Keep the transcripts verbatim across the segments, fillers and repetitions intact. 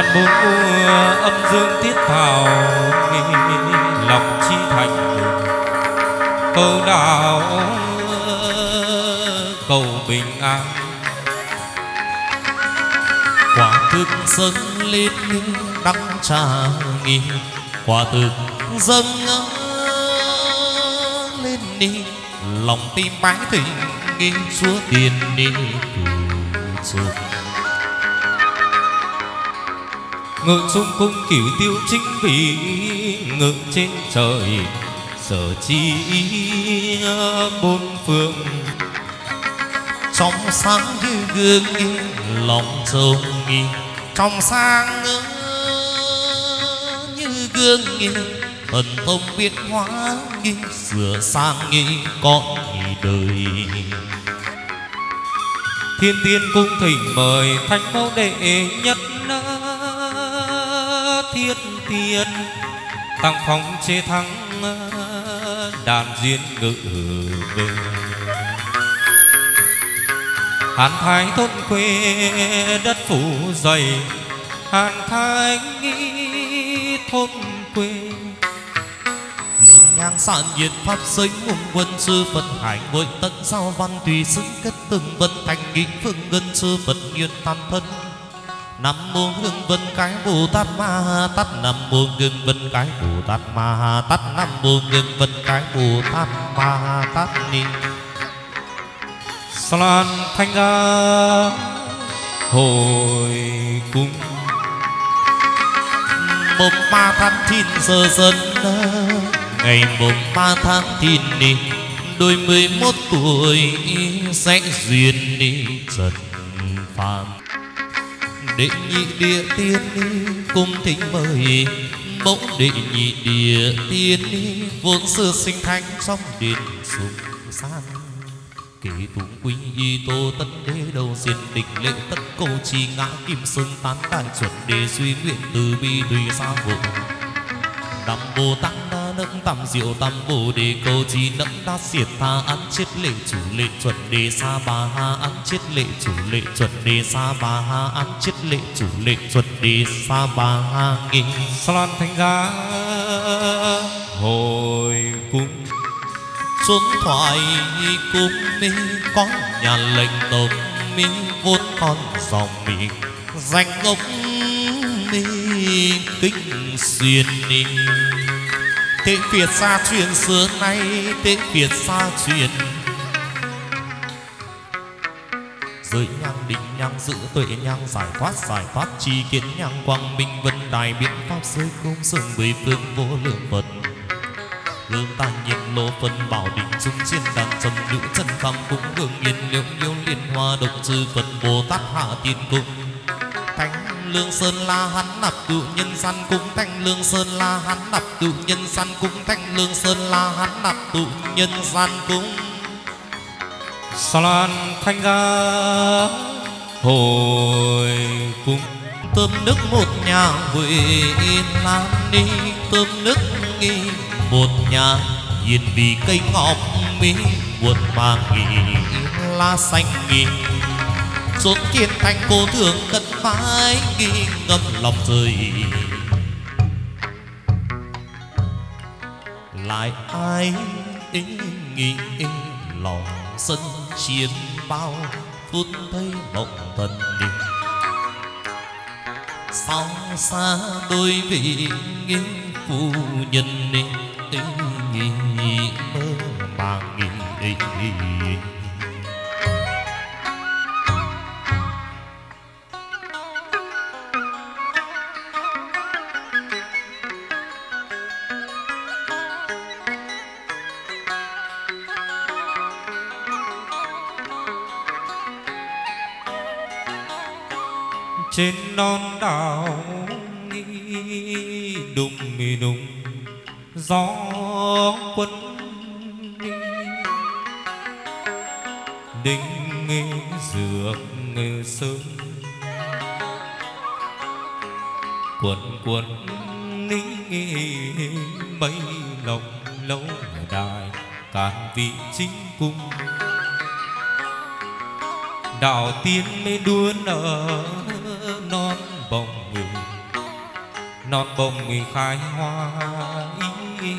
loan bốn mùa âm dương thiết thảo lòng chi thành cầu đạo cầu bình an. Quả thực dâng lên đắng trà nghi, quả thực dâng lên đi lòng tim bái thịnh nghi chúa tiền đi cửu trừ. Ngự trung cung cửu tiêu chính vị, ngự trên trời sở chi bốn phương. Trong sáng như gương nghi lòng trông nghi, trong sáng như gương nghi thần thông biến hóa nghi, sửa sang nghi con nghi đời. Thiên tiên cung thỉnh mời thánh mẫu đệ nhất thiết tiên, tăng phong chế thắng đàn duyên ngự về. Hàn thái thôn quê đất phủ dày, hàn thái nghi thôn quê. Lượng nhang sản nhiệt pháp sinh mùng quân sư Phật hải ngôi tận sao văn tùy xứng kết từng vân thành nghị phương ngân sư Phật nhiên tam thân. Nam mô Hương Vân cái Bồ Tát Ma Tát, Nam mô Hương Vân cái Bồ Tát Ma Tát, Nam mô Hương Vân cái Bồ Tát Ma Tát ni. Sa lan thanh ra hồi cung, mùng ba tháng thiên giờ dần, ngày mùng ba tháng thiên đi đôi mười mốt tuổi sẽ duyên đi trần phàm. Đệ nhị địa tiên cung thỉnh mời, mẫu đệ nhị địa tiên vốn xưa sinh thánh trong điện sùng san. Kể tụng quý y tô tất đế đầu diên địch lệ tất cô chi ngã kim sơn tán đại chuẩn đề suy nguyện từ bi tùy xa hộ. Nam Bồ Tát đa nâng tam diệu tam bồ đề câu chi nẫm đa diệt tha án chết lệ chủ lệ chuẩn đề sa bà ha án chết lệ chủ lệ chuẩn đề sa bà ha án chết lệ chủ lệ chuẩn đề sa bà ha nghi. Sa lan thanh ra hồi cung, xuống thoại cung mi có nhà lệnh tộc mi vốn con dòng mi danh gốc mi kinh xuyên đi. Thế Việt xa truyền xưa nay, thế Việt xa truyền giới nhang định nhang giữ tuệ nhang giải thoát giải thoát chi kiến nhang quang minh vân đài biện pháp giới cung sừng mười phương vô lượng Phật. Gương ta nhiệt lô phân bảo định dung chiến đàn trầm nữ chân kham cũng hương nhiên liệu yêu liên hoa độc trừ Phật Bồ Tát hạ tiên cung. Thánh Lương Sơn La Hán nạp tụ nhân gian cung, Thánh Lương Sơn La Hán nạp tụ nhân gian cung, Thánh Lương Sơn La Hán nạp tụ nhân gian cung. Sa lan thanh ra hồi cung, Tôm nước một nhà Huệ Lan đi, tôm nước nghi một nhà hiền vì cây ngọc mỹ buồn mà nghỉ la xanh nghỉ. Xuống kiên thành cô thường cất mái nghi ngâm lòng rơi. Lại ai ý nghĩ lòng sân chiến bao phút thấy mộng thần đi. Sao xa đôi vị nghi phu nhân đi nghi mơ mà nghi. Trên non đảo nghi đùng nghi đùng gió quân đi, đinh nghi dược ngư sương quần quần ní mấy lòng lâu đài càn vị chính cung. Đạo tiên mê đuôn ở non bồng người non bồng khai hoa ý.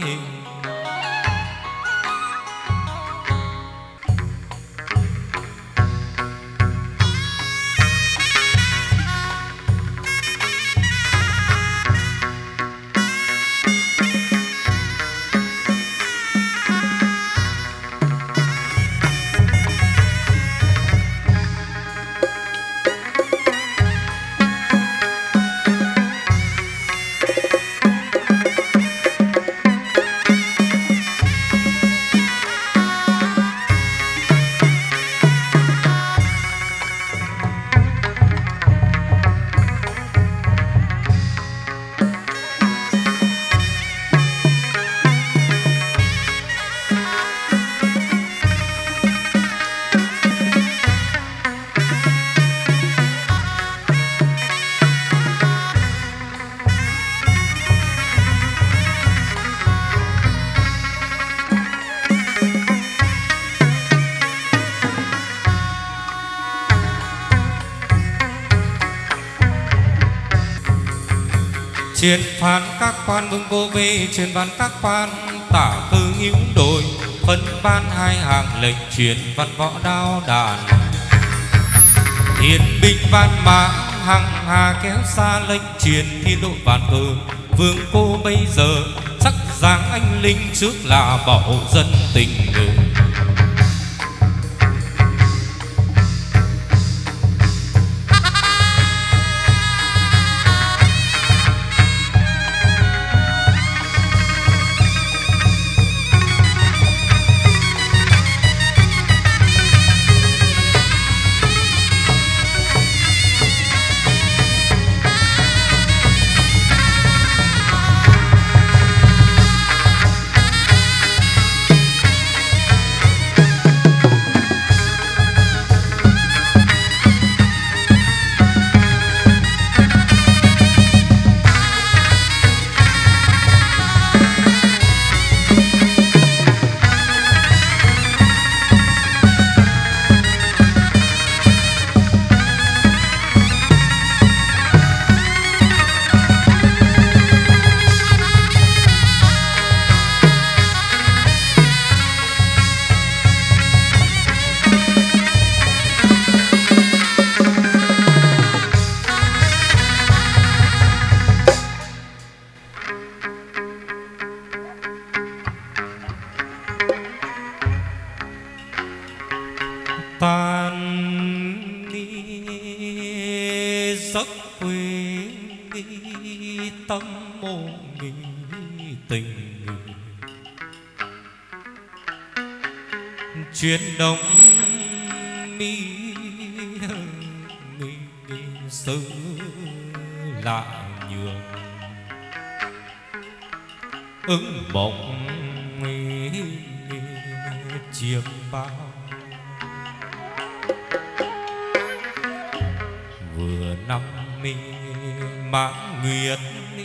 Truyền phán các quan vương cô về, truyền văn các quan tả thư hữu đồi, phân ban hai hàng lệnh truyền văn võ đao đàn. Thiên binh văn mã hằng hà kéo xa lệnh truyền, thiên đội vạn cờ vương cô bây giờ sắc dáng anh linh trước là bảo dân tình người. Tan đi giấc quê tâm môn tình, chuyến đông mi sơ lại nhường ứng bóng chiêm bao. Vừa năm mi mãn nguyệt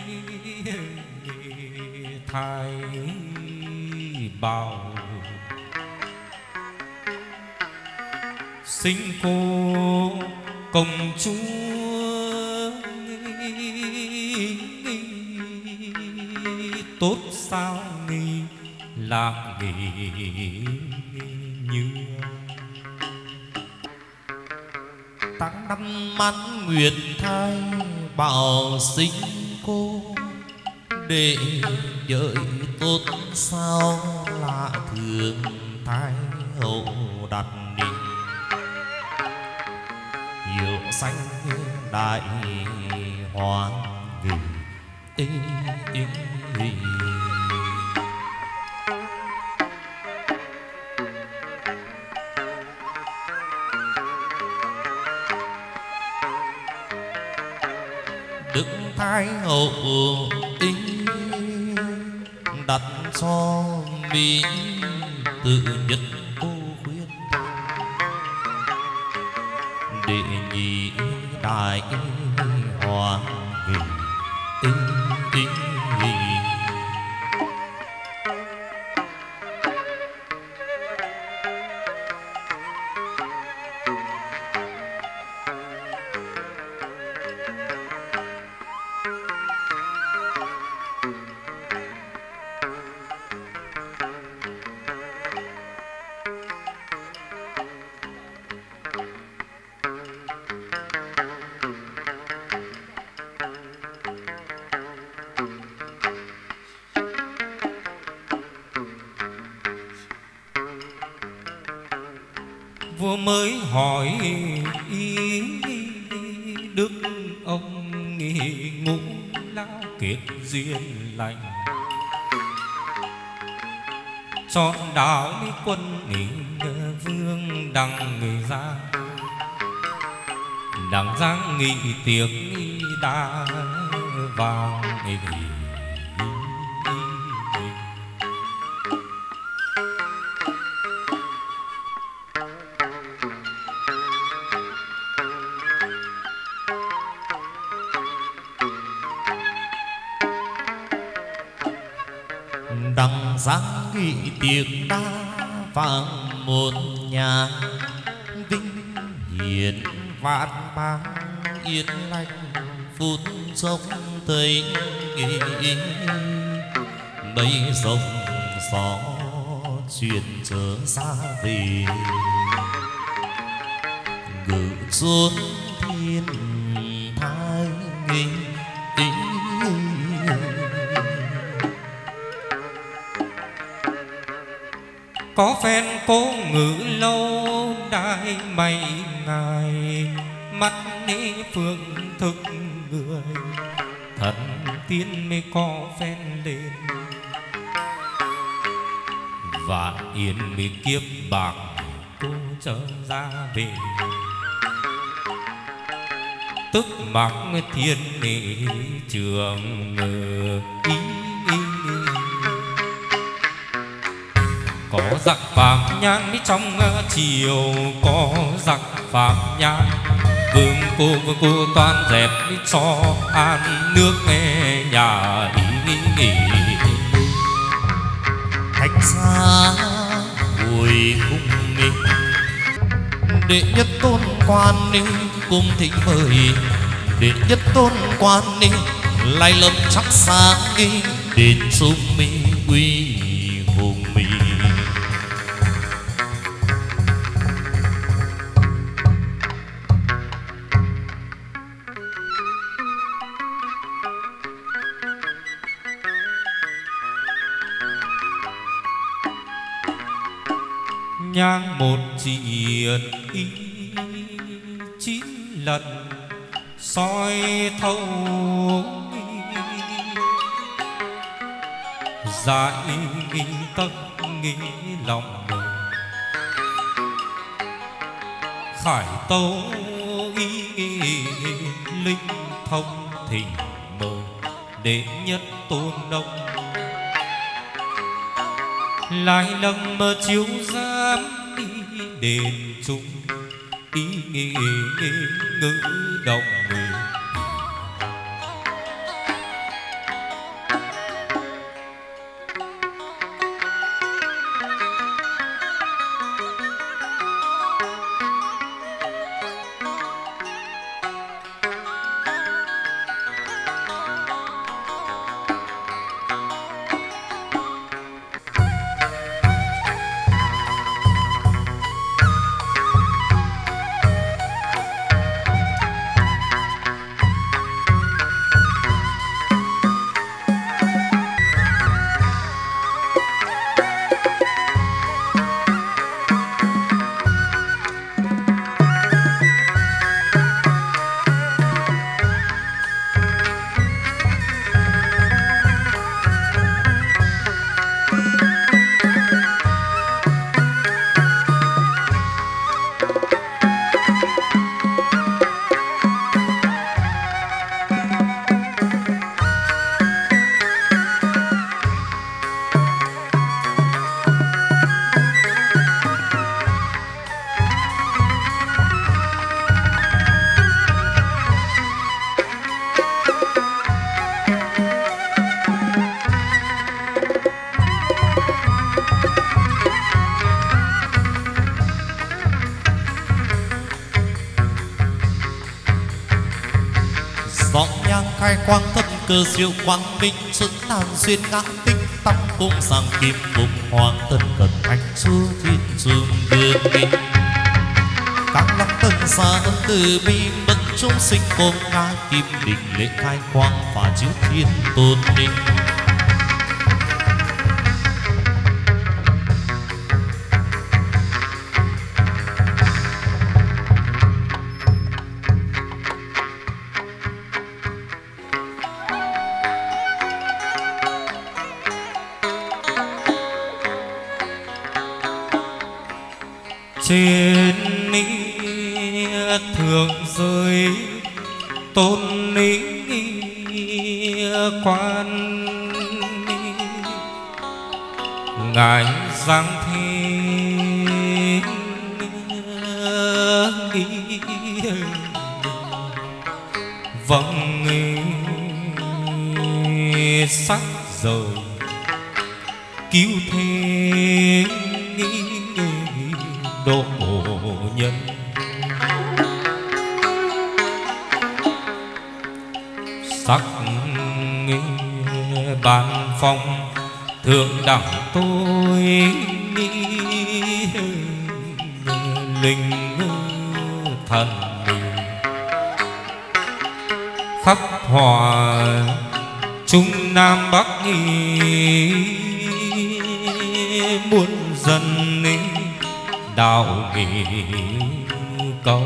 thái bào, sinh cô công chúa tốt sao nghi lạc nghỉ như tháng năm mãn nguyệt thai bảo sinh cô, để đợi tốt sao lạ thường thái hậu đặt đi hiệu xanh đại hoàng nghỉ ý, ý, ý. Đức Thái hậu ý đặt cho mỹ tự nhất cô khuyên, đệ nhị đại hoàng nghỉ ý, ý, ý. mới hỏi ý đức ông ngũ lão kết duyên lành, chọn đạo mỹ quân vương đằng người ra, đằng giang nghị tiếng đã vang. Đằng giang nghị tiếng đã vang, một nhà vinh hiển vạn bang yên lành phút chốc thấy mấy dòng gió chuyển trở xa về, ngự xuống thiên thai nghi. Có phen cố ngự lâu đài mây ngài, mắt nê phương thực người thần tiên mới có phen lên, vạn yên mới kiếp bạc cô trở ra về, tức mặc thiên nị trường ý. Có giặc phạm nhãn mới trong chiều, có giặc phạm nhãn vương cô vương cô toàn dẹp cho an nước nghe nhà ý nghỉ. Thạch xa hồi cung đi, đệ nhất tôn quan đi cùng thịnh mời, đệ nhất tôn quan đi lai lâm chắc sáng đi, đền sum mi uy hùng mi. Nhang một triệt ý chín lần soi thấu, giải nghi tất nghi lòng người, khải tấu ý linh thông thỉnh mời đệ nhất tôn đông, lại lâm mơ chiếu giám đi đền trung ý nghi ngữ động người. khai quang thân cơ siêu quang minh xuân tàn xuyên ngang tinh tâm cung sang kim cùng hoàng thân cận anh xưa thiên dương đường đi các lăng tân xa ân từ bi bất chúng sinh ôm ngã kim định lễ khai quang và chữ thiên tôn ninh. trên ni thượng giới tôn ni quan ngài giáng thế vâng sắc rời cứu thế độ nhân sắc ban phong thượng đẳng tôi linh thần khắp hòa trung nam bắc nghi muôn dân đạo nghị câu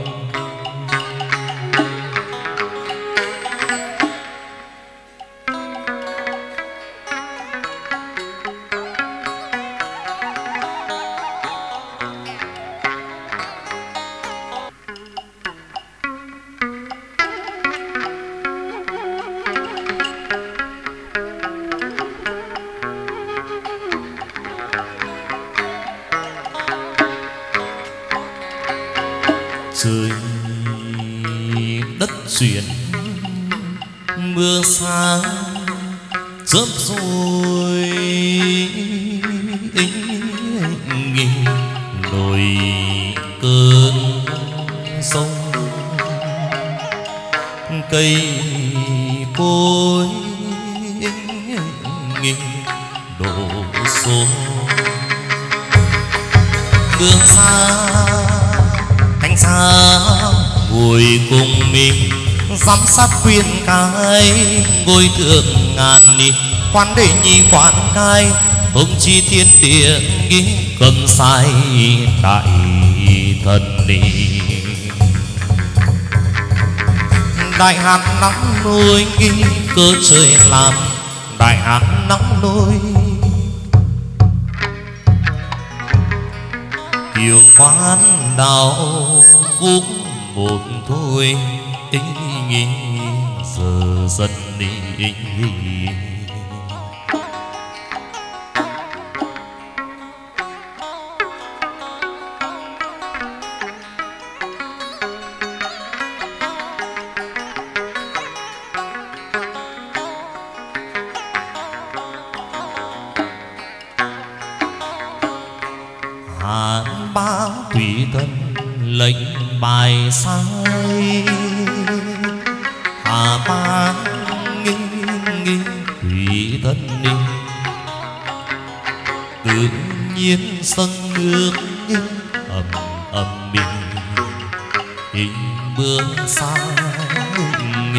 trời đất chuyển mưa xa chớp rồi nổi cơn sông cây cối đổ xuống đường xa cánh xa ngồi cùng mình giám sát khuyên cai ngôi thượng ngàn ni quan đệ nhi quan cai thông chi thiên địa ghi cầm sai đại thần ni đại hán nắng nôi ghi cơ trời làm đại hán nắng nôi kiều quan đạo phúc một thôi ý nghĩ giờ dần đi hàn ba tùy thân lệnh bài sai hà ba nghi nghi tùy thân đi tự nhiên sân nước ầm ầm bình hình bước xa nghi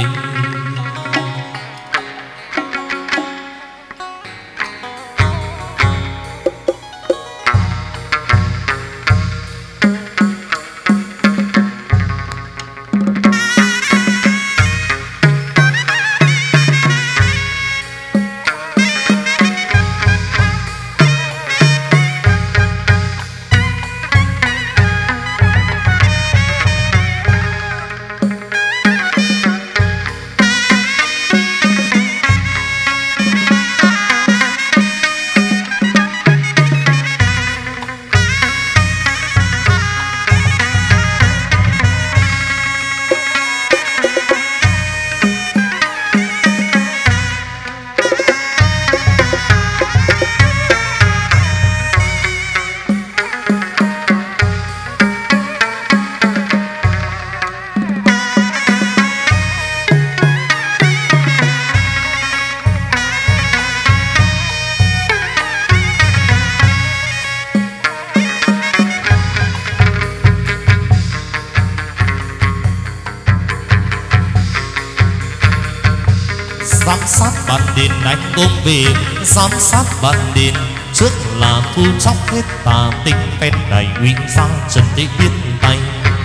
giám sát ban đền đánh ôm về giám sát ban đền trước là thu chóc hết tà tinh phen đầy uy ra trần thế biết tay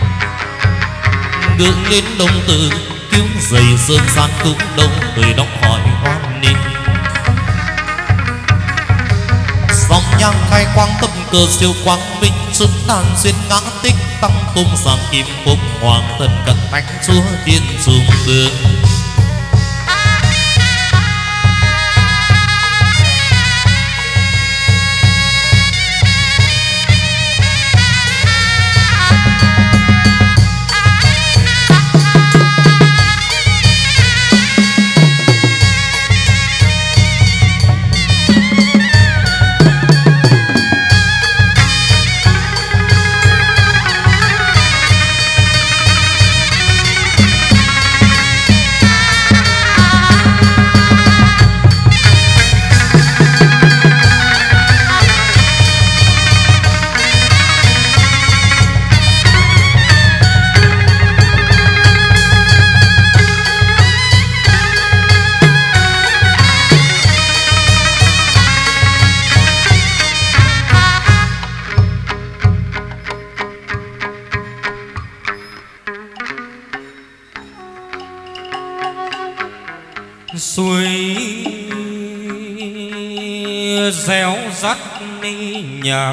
ngưỡng lên đông tử cứu dày sơn gian cũng đông người đóng hỏi hoan ninh dòng nhang khai quang tâm cơ siêu quang minh Xuân tàn xuyên ngã tích tăng cung sang kim phúc hoàng thân cận thánh chúa thiên dung đường. Suối réo rắt nhạc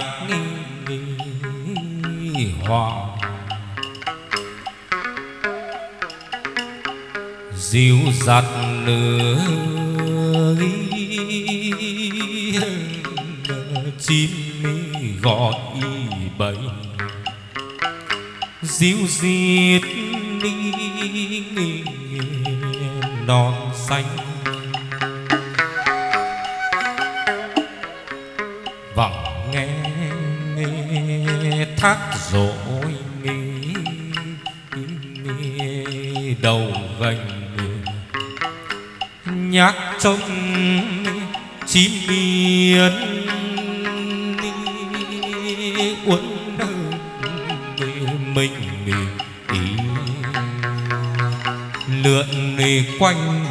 hòa, dịu dặt lửa chim gọi bầy, dịu dịt non xanh. Vẳng nghe, nghe thác dội nghe, nghe đầu gành nhạc trông chim miên uốn mình lượn quanh.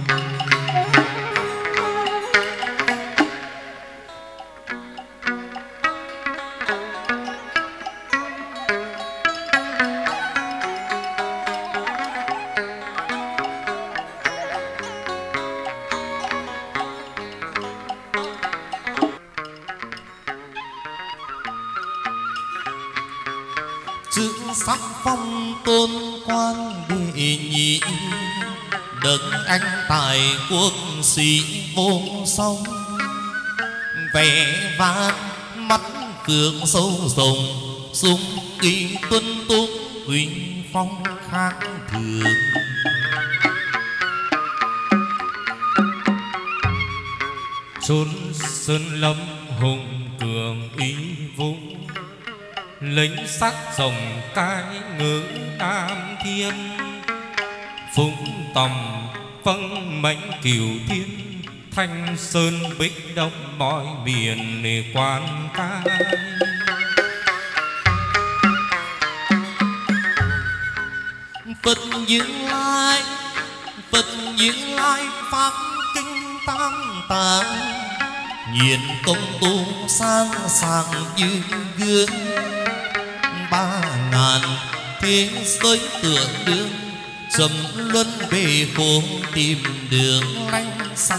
chữ sắc phong tôn quan đệ nhị, đấng anh tài quốc sĩ vô song. Vẻ vang mắt phượng sâu rồng, sung kỳ tuân túc huỳnh phong khác thường. Chốn sơn lâm hùng cường ý vũ, lính sắc rồng cái ngữ tam thiên. Phúng tầm vâng mãnh cửu thiên, thanh sơn bích đông mọi miền quan cai. Phật Như Lai, Phật Như Lai pháp kinh tam tạng, nhiên công tu sang sàng như gương. Ba ngàn thế giới tựa đương, trầm luân về khổ tìm đường lánh xa.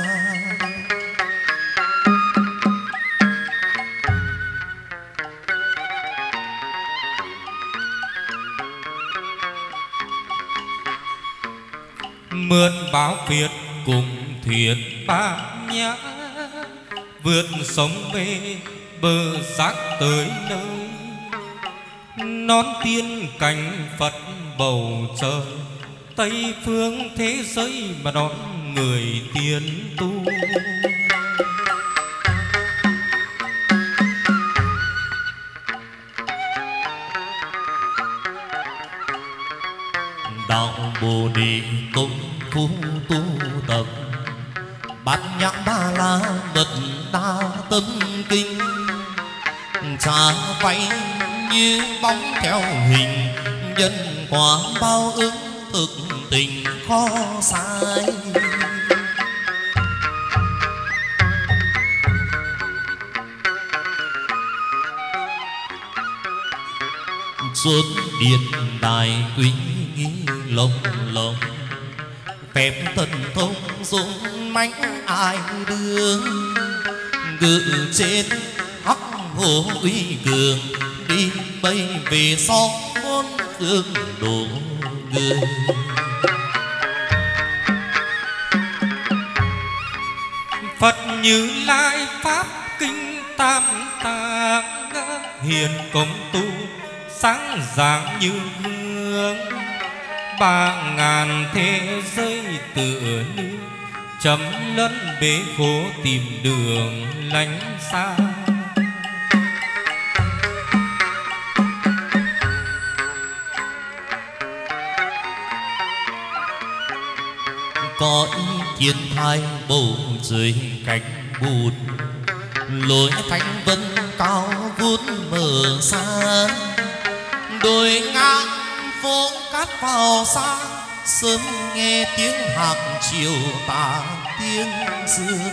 Mượn báo Việt cùng thiện bát nhã, vượt sông về bờ giác tới nơi. Nón tiên cảnh Phật bầu trời, Tây phương thế giới mà đón người tiên tu. Đạo Bồ Đề công phu tu tập, bát nhã ba la mật đa tâm kinh. Trả vay như bóng theo hình, nhân quả bao ứng thực tình khó sai. Xuân điện đài uy nghi lồng lồng, phép thần thông dũng mãnh ai đương. Ngự trên hắc hồ uy cường, đi bay về xóm bốn phương đổ người. Phật Như Lai pháp kinh tam tạng, hiền công tu sáng rạng như gương. Ba ngàn thế giới tựa như chấm lẫn bế khổ tìm đường lánh xa. Cõi thiên thai bầu trời cánh bụt, lối thánh vân cao vút mở xa. Đồi ngang phố cát vào xa, sớm nghe tiếng hạc chiều tà tiếng dương.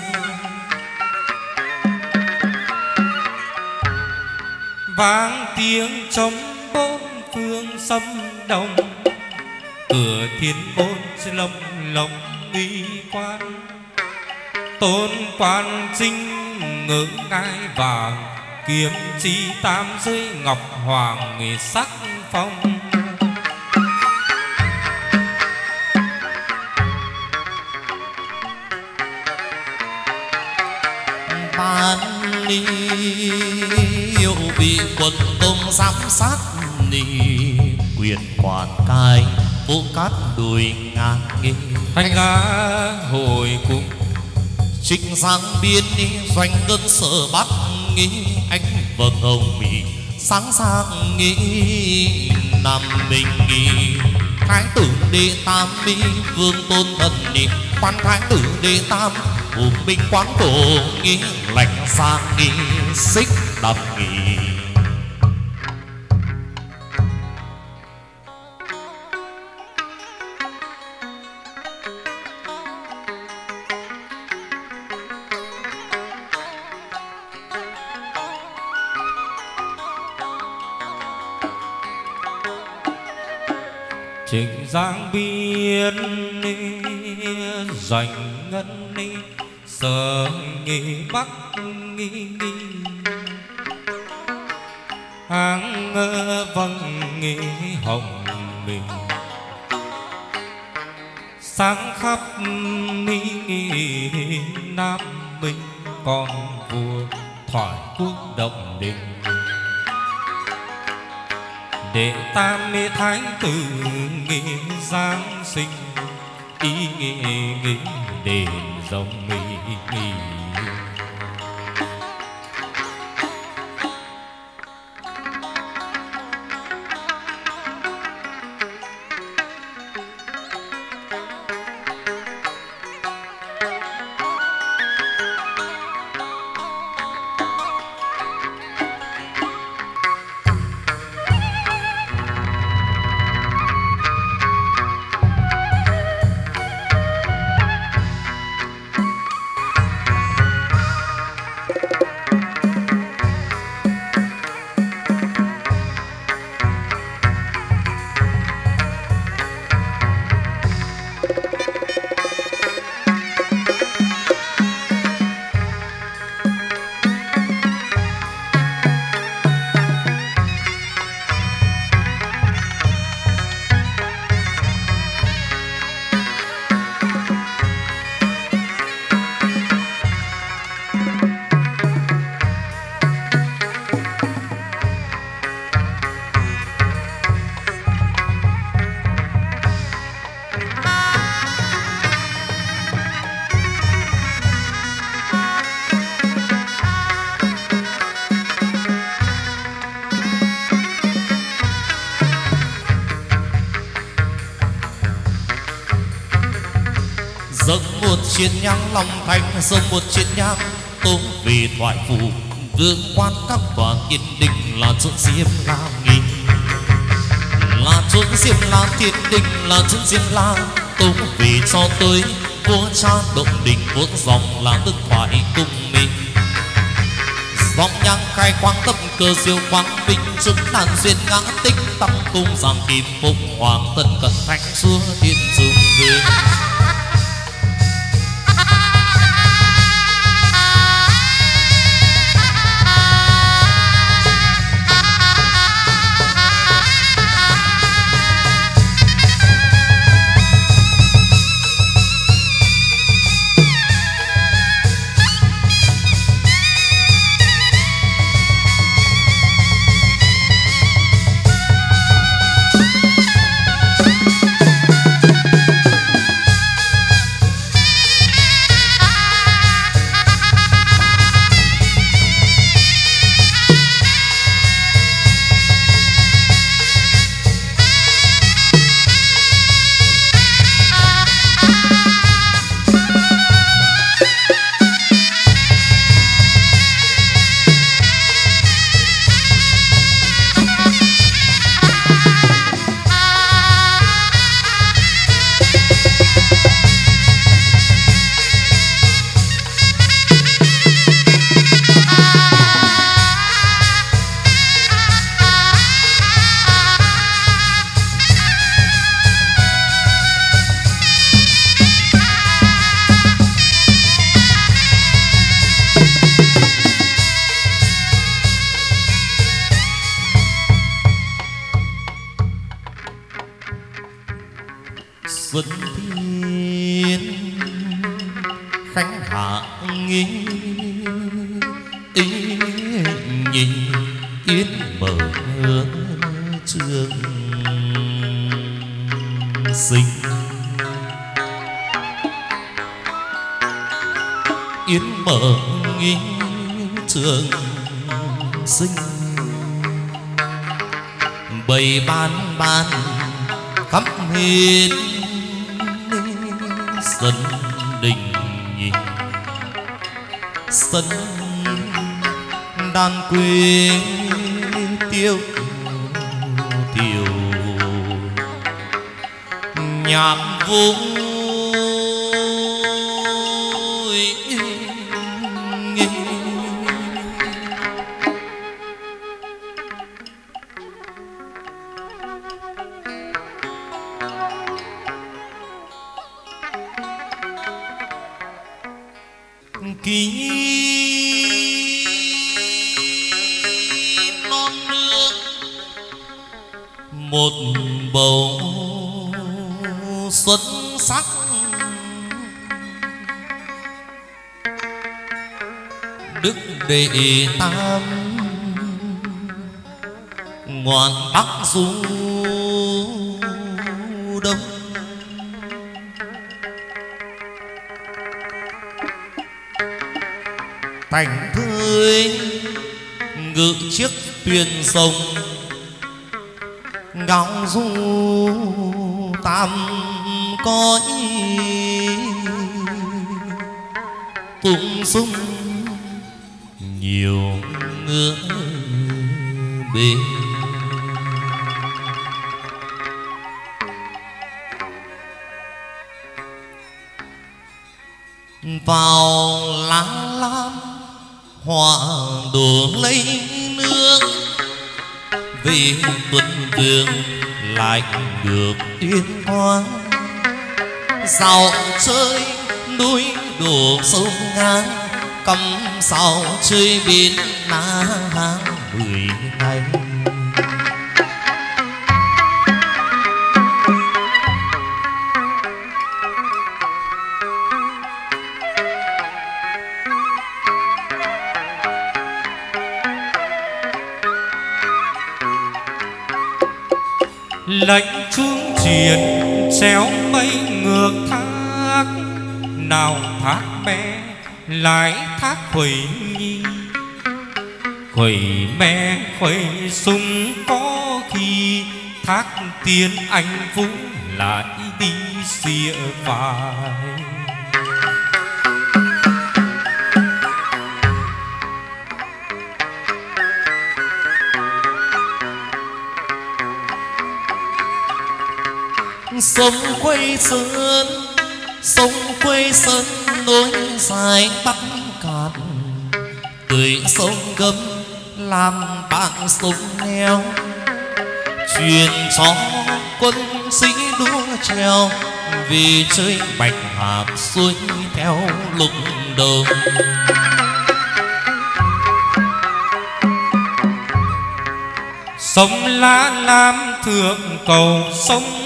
Vang tiếng trống bốn phương sấm đồng, cửa thiên môn lồng lộng uy quan. Tôn quan trinh ngự ngai vàng, kiếm chi tam giới ngọc hoàng nghề sắc phong. Ban ni yêu vị quận công giám sát ni, quyền quản cai vô cát đồi ngang nghề. Thanh lá hồi cung trích sang biên đi doanh ngân sở bắt nghi. Anh vầng hồng mỹ sáng sáng nghi nam minh nghi. Thái tử đệ tam mi vương tôn thần ni, quan thái tử đệ tam hùng binh quán cổ nghi. Lạnh sang nghi xích đập nghi. Trịnh Giang biên doanh ngân ni, sở nghi bắc nghi nghi. Áng vâng nghi hồng mình, sáng khắp mi nghi nam minh. Con vua thoại quốc động đình, đệ tam mê thái tử nghi giáng sinh. Ý nghi nghi đền rồng nghi nghi. dâng một chiến nhang lòng thành, dâng một chiến nhang tống về thoại phủ. Vương quan các tòa kiên định là chốn diêm la nghi, là chốn diêm la thiên định, là chốn diêm la tống về cho tới vua cha động đình. Vốn dòng là đức thoại cùng mình, dòng nhang khai quang tâm cơ diệu quang bình. Chứng đàn duyên ngã tích tăng cung giang kim phụng hoàng tân cận thánh xua thiên dương vương. xuân thiên khánh hạ nghi ý nhìn yến mở trường sinh yến mở nghi trường sinh bầy ban ban khắp hiên sân đình sân đàn quê tiêu tiêu nhạc vui ký non nước một bầu xuân sắc đức đệ tam ngoan bắc du đông thành thơi ngự chiếc thuyền sông ngao du tam cõi tung sung nhiều ngựa bên vào lá lam hoa đổ lấy nước vì tuần vương lại được yên hoa sao chơi núi đổ sông ngang cầm sao chơi bên na hàng mười ngày lệnh chuông triền treo mây ngược thác nào thác bé lại thác khuấy nhi khuấy mẹ khuấy sung có khi thác tiên anh vũ lại đi xìa vai sông quê sơn sông quê sơn nối dài bắc cạn tưới sông gấm làm bạn sông neo truyền cho quân sĩ đua treo vì chơi bạch hạc xuôi theo lục đồng sông lá lam thượng cầu sông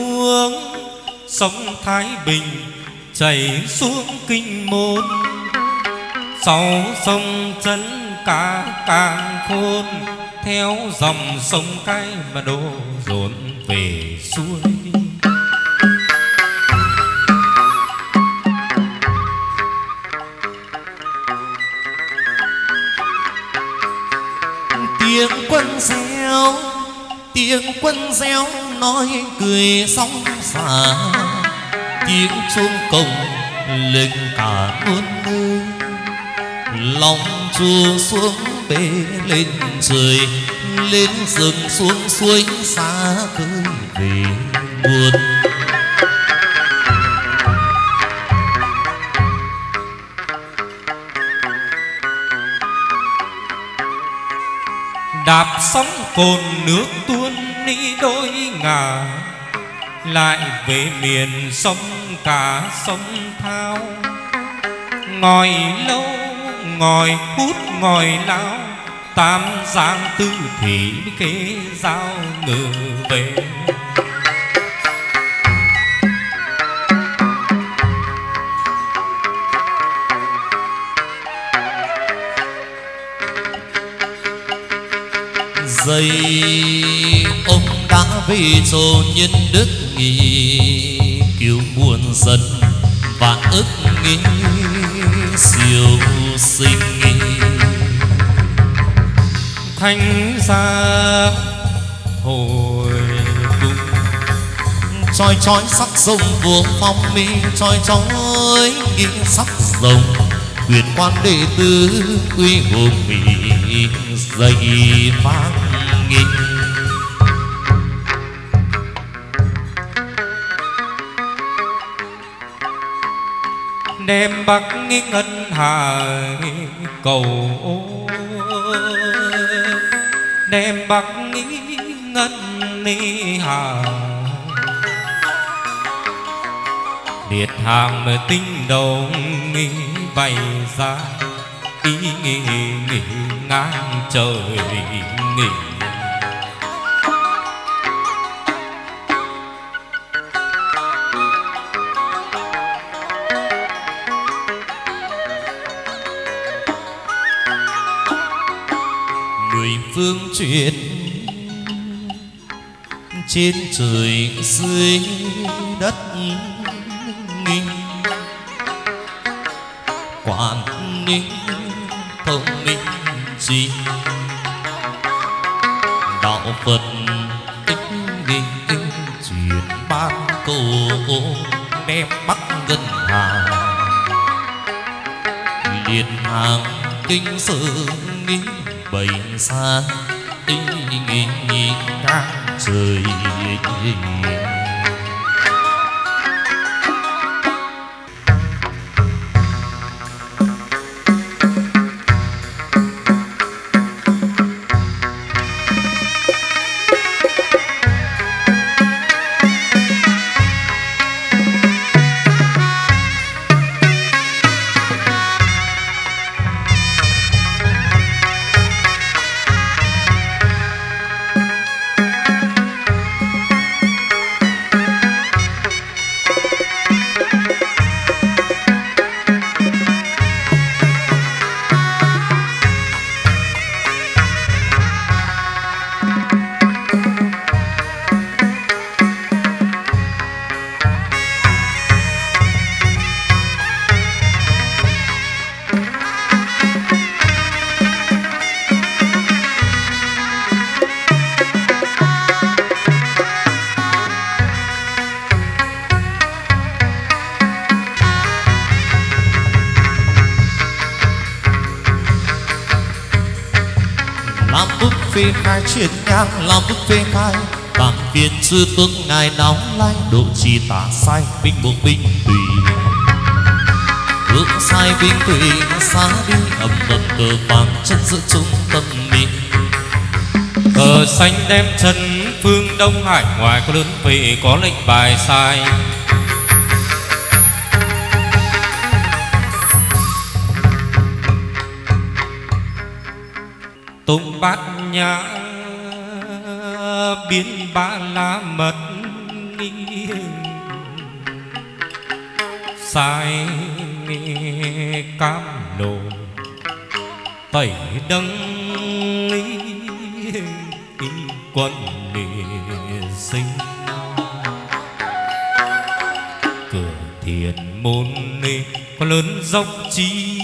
sông Thái Bình chảy xuống Kinh Môn sau sông Trấn Cả Càng Khôn theo dòng sông Cái mà đổ dồn về xuôi tiếng quân reo tiếng quân reo nói cười sóng xả tiếng chuông cổng lệnh cả muôn nơi lòng chùa xuống bể lên trời lên rừng xuống suối xa khơi về buồn đạp sóng cồn nước tuôn đi đôi ngả lại về miền sông Cả sông Thao ngòi lâu ngòi hút ngòi lao tam giang tư thủy kế giao ngự về đi cho nhân đức nghi cứu muôn dân vạn ức nghi siêu sinh nghi. Thánh giá hồi cung chói chói sắc sông vuông phong mi chói chói nghi sắc rồng quyền quan đệ tử quy hùng mỹ dày vang nghi. đem bắc ngân hà cầu đem bắc ngân hà liệt hàm tinh đầu bày ra ý nghỉ nghỉ ngang trời nghỉ. mười phương chuyển trên trời dưới đất nghinh quản ninh thông minh gì đạo phật ích nghinh truyền ban cầu đem bắc ngân hà liệt hàng kinh sự nghi bày xa ý nghĩ ngang trời. Khai chuyển nhang làm bức phê khai vàng viên sư tướng ngài đóng lai độ trì tả sai binh buộc binh tùy ước sai binh tùy xa đi ầm ầm cờ vàng chân giữa trung tâm mi cờ xanh đem chân phương đông hải ngoài có đơn vị có lệnh bài sai tung bát nhã biến ba la mật sai cam lộ tẩy đấng quân sinh cửa thiền môn có lớn dốc chi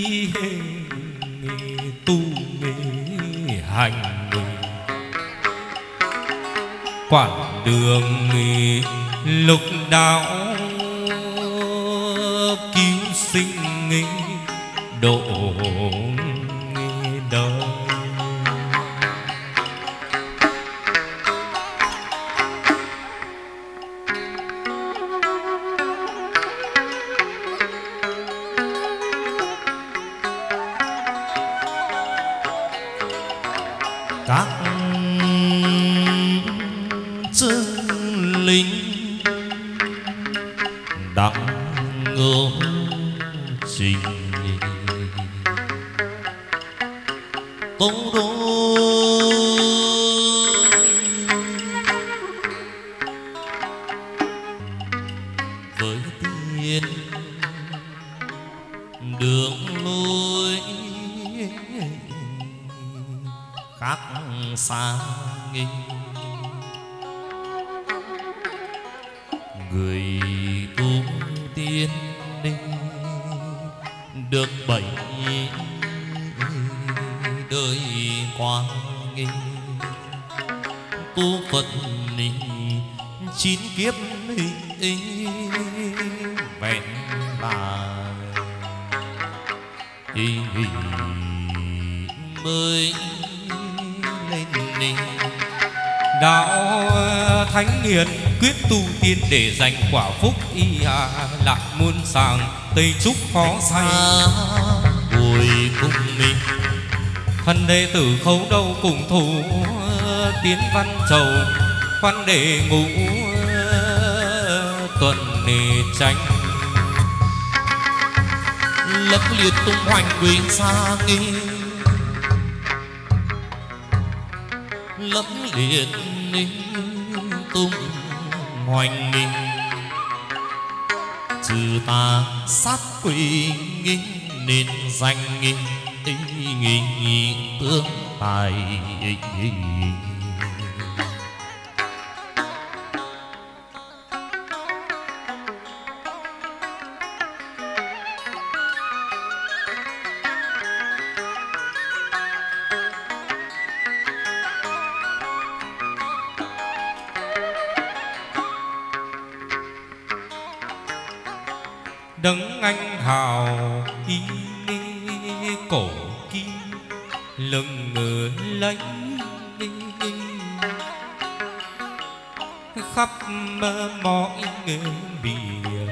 tu hành quản đường lục đạo cứu sinh độ đời. Các chân linh đặng ngộ trình công đô với tiên đường lối khác xa nghi người tu tiên đi được bảy đời qua nghi tu Phật ni chín kiếp ni vẹn là mới lên đi. Đạo thánh hiền quyết tu tiên để giành quả phúc y à, lạc muôn sàng tây trúc khó say bùi cùng mình thân đệ tử khấu đâu cùng thủ tiến văn trầu quan đệ ngũ tuần nề tranh lập liệt tung hoành quyền xa nghi lập liệt tung hoành nghi trừ ta sát quỷ nghi nên danh nghi nghi nghi tương tài đấng anh hào y cổ kim lưng ngựa lấy khắp mọi miền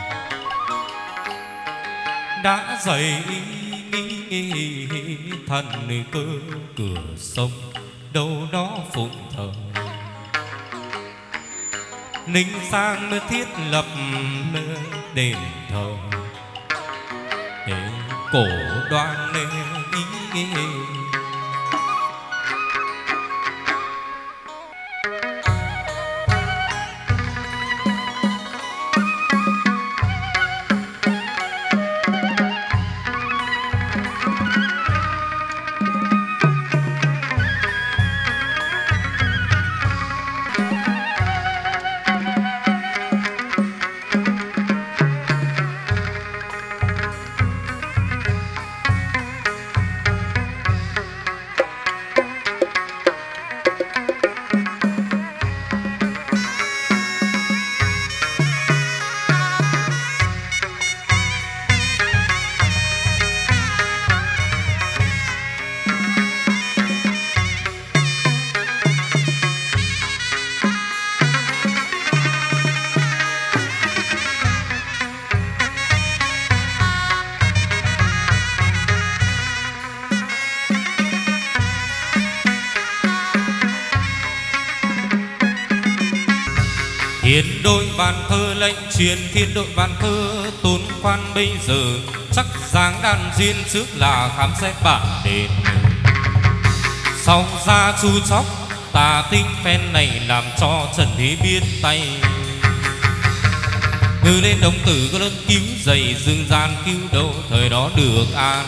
đã dày thần cơ cửa sông đâu đó phụng thờ Ninh Sang thiết lập đền thờ cổ đoan ý Thiên đội bàn thơ lệnh truyền thiên đội bàn thơ tôn quan bây giờ chắc dáng đàn duyên trước là khám xét bản đền sau ra chu chóc tà tinh phen này làm cho Trần Thế biết tay ngư lên đồng tử có lớn cứu dày dương gian cứu đâu thời đó được an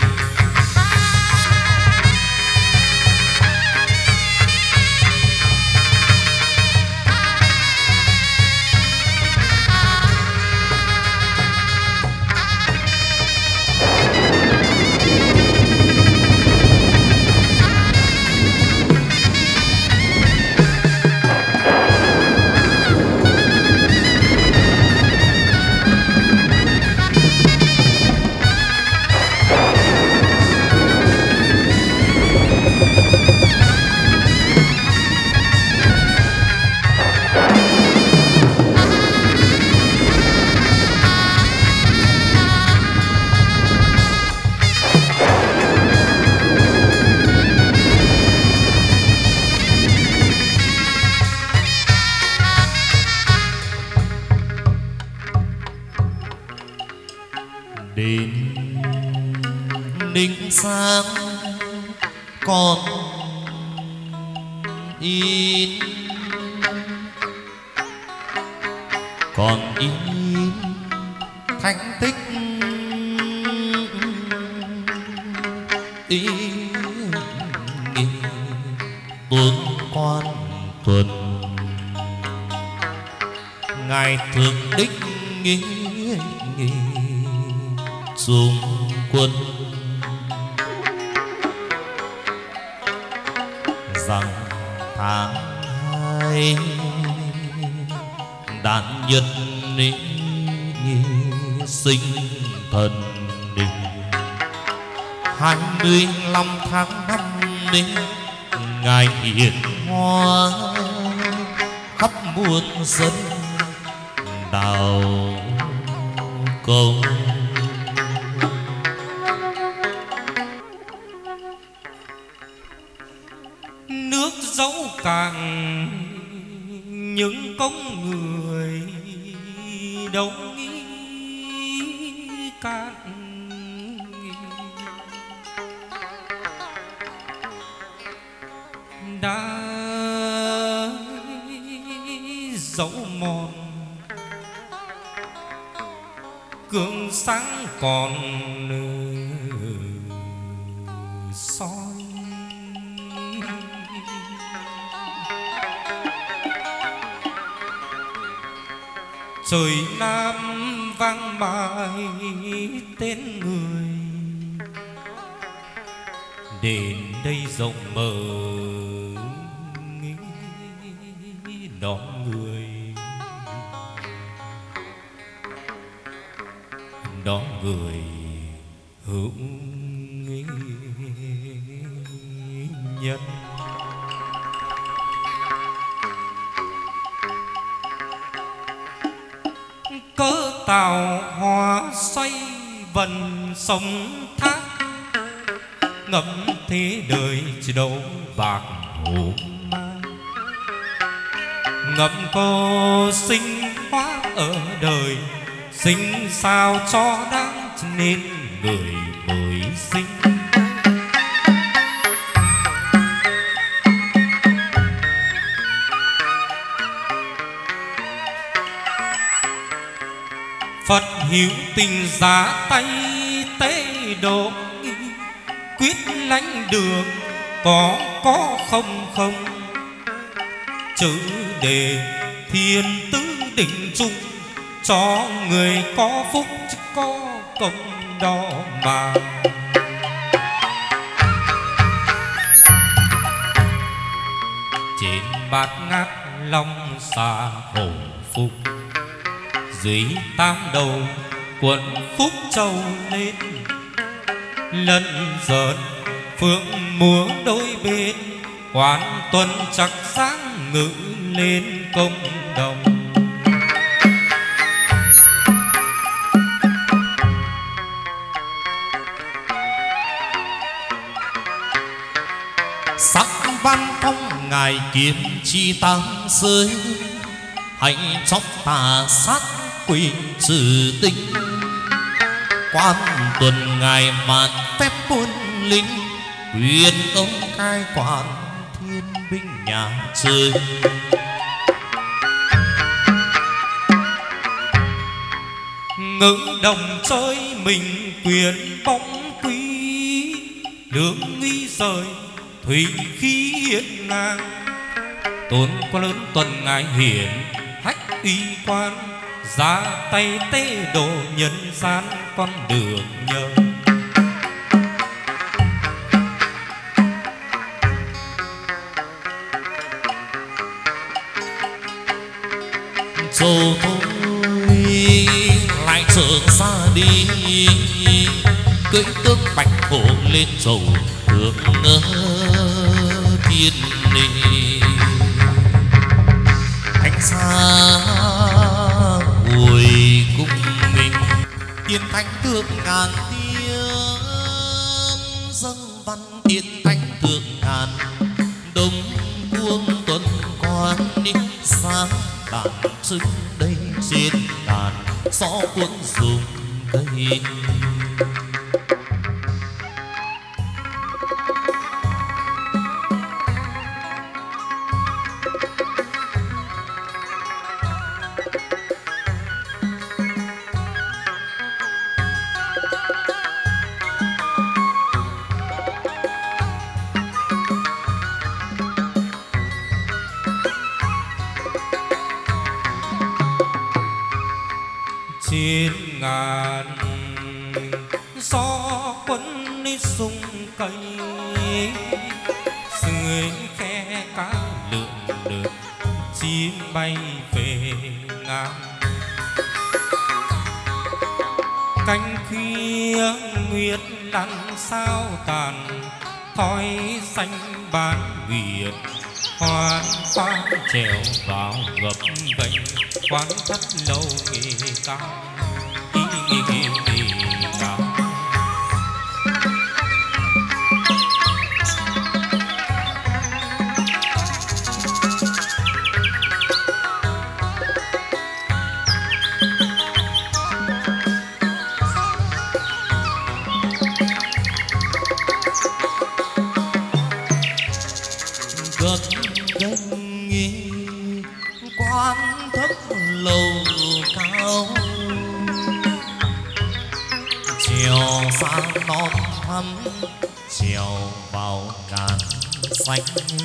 Ninh Sang còn in còn in thánh tích ý tướng quan tuần ngài thượng đích nghĩ nghĩ dùng quân rằng tháng hai đàn nhân sinh thần hai mươi lăm tháng năm ngài hiển hoa khắp muôn dân đào công. Nước dẫu càng những công người đâu nghĩ cạn, đã dẫu mòn gương sáng còn soi. Trời Nam vang mãi tên người, đến đây rộng mở đón người, đón người hữu nhân. Cớ tàu hoa xoay vần sông thác, ngẫm thế đời chỉ đâu bạc hồ mang. Ngẫm cô sinh hóa ở đời, sinh sao cho đáng nên người mới sinh. Phật hiểu tình giá tay tế độ, quyết lãnh đường có có không không. Chữ đề thiên tứ định chung, cho người có phúc chứ có công đó mà. Trên bát ngát long xà hổ phục, dưới tam đầu quận khúc châu lên. Lần dợt phượng múa đôi bên, quan tuần chắc sáng ngự lên công đồng. Sắc văn phong ngài kiếm chi tam giới, hạnh chóc tà sát quỷ trừ tinh. Quan tuần ngài mạt phép buôn linh, quyền ông cai quản thiên binh nhà chơi. Ngữ đồng chơi mình quyền bóng quý, nước nghi rời thủy khí hiên ngang. Tôn quá lớn tuần ngài hiển hách uy quan, ra tay tế độ nhân gian con được nhờ. Dầu thôi lại trở ra đi, cưỡi tước bạch hổ lên dầu thượng thiên đi. Ánh xa ngồi cung mình, tiên thánh thượng ngàn tiếng dâng văn tiên thánh thượng ngàn. Đông cuông tuần quan đi sáng đàn trưng đây trên đàn, gió cuốn dùng cây. trên ngàn gió quấn sung cây dưới khe cá lượn lượn chim bay về ngang cánh khuya nguyệt lặn sao tàn thói xanh bán nguyệt hoan pha trèo vào gập ghềnh quán thất lâu nghề cao ý nghề nghề cao quán thấp lầu cao chiều sang non thắm chiều vào ngàn xanh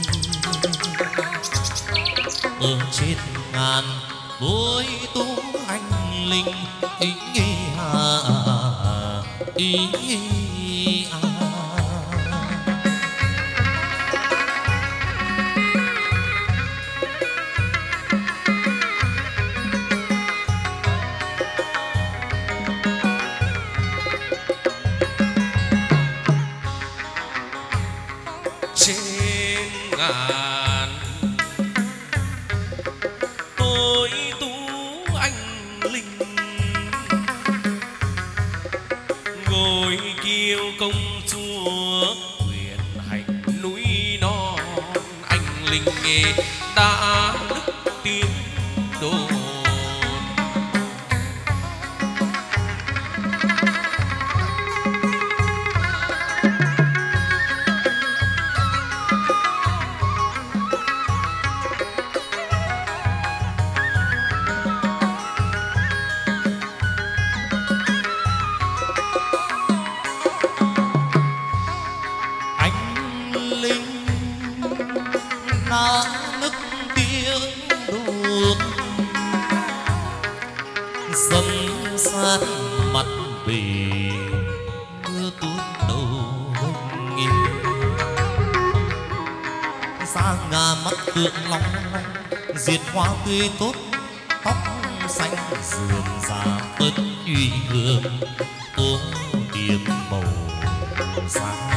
ở trên ngàn vui tú anh linh ý à ý à ngàn tôi tú anh linh ngồi kiêu công chúa quyền hành núi non anh linh nghe đã đức tiếng đồn nức tiếng đồn dần sát mặt về mưa tuôn đầu nghìn xa ngà mắt tượng long lanh diệt hoa tươi tốt tóc xanh sườn già phất uy hương tô điểm màu sáng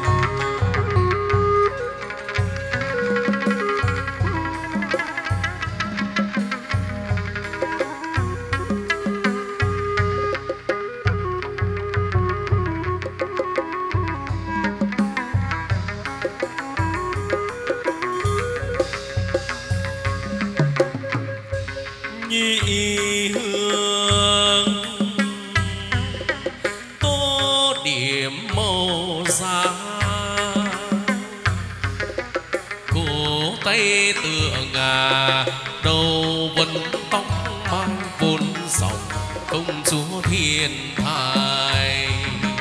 nhị hương tô điểm màu da cổ tay tựa ngà đầu vẫn tóc mang vốn dòng công chúa thiên thai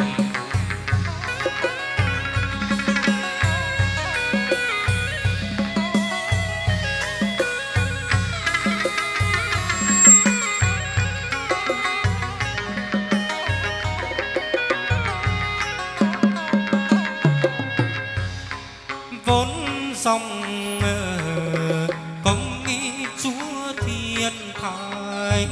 vốn dòng công nghĩ chúa thiên thái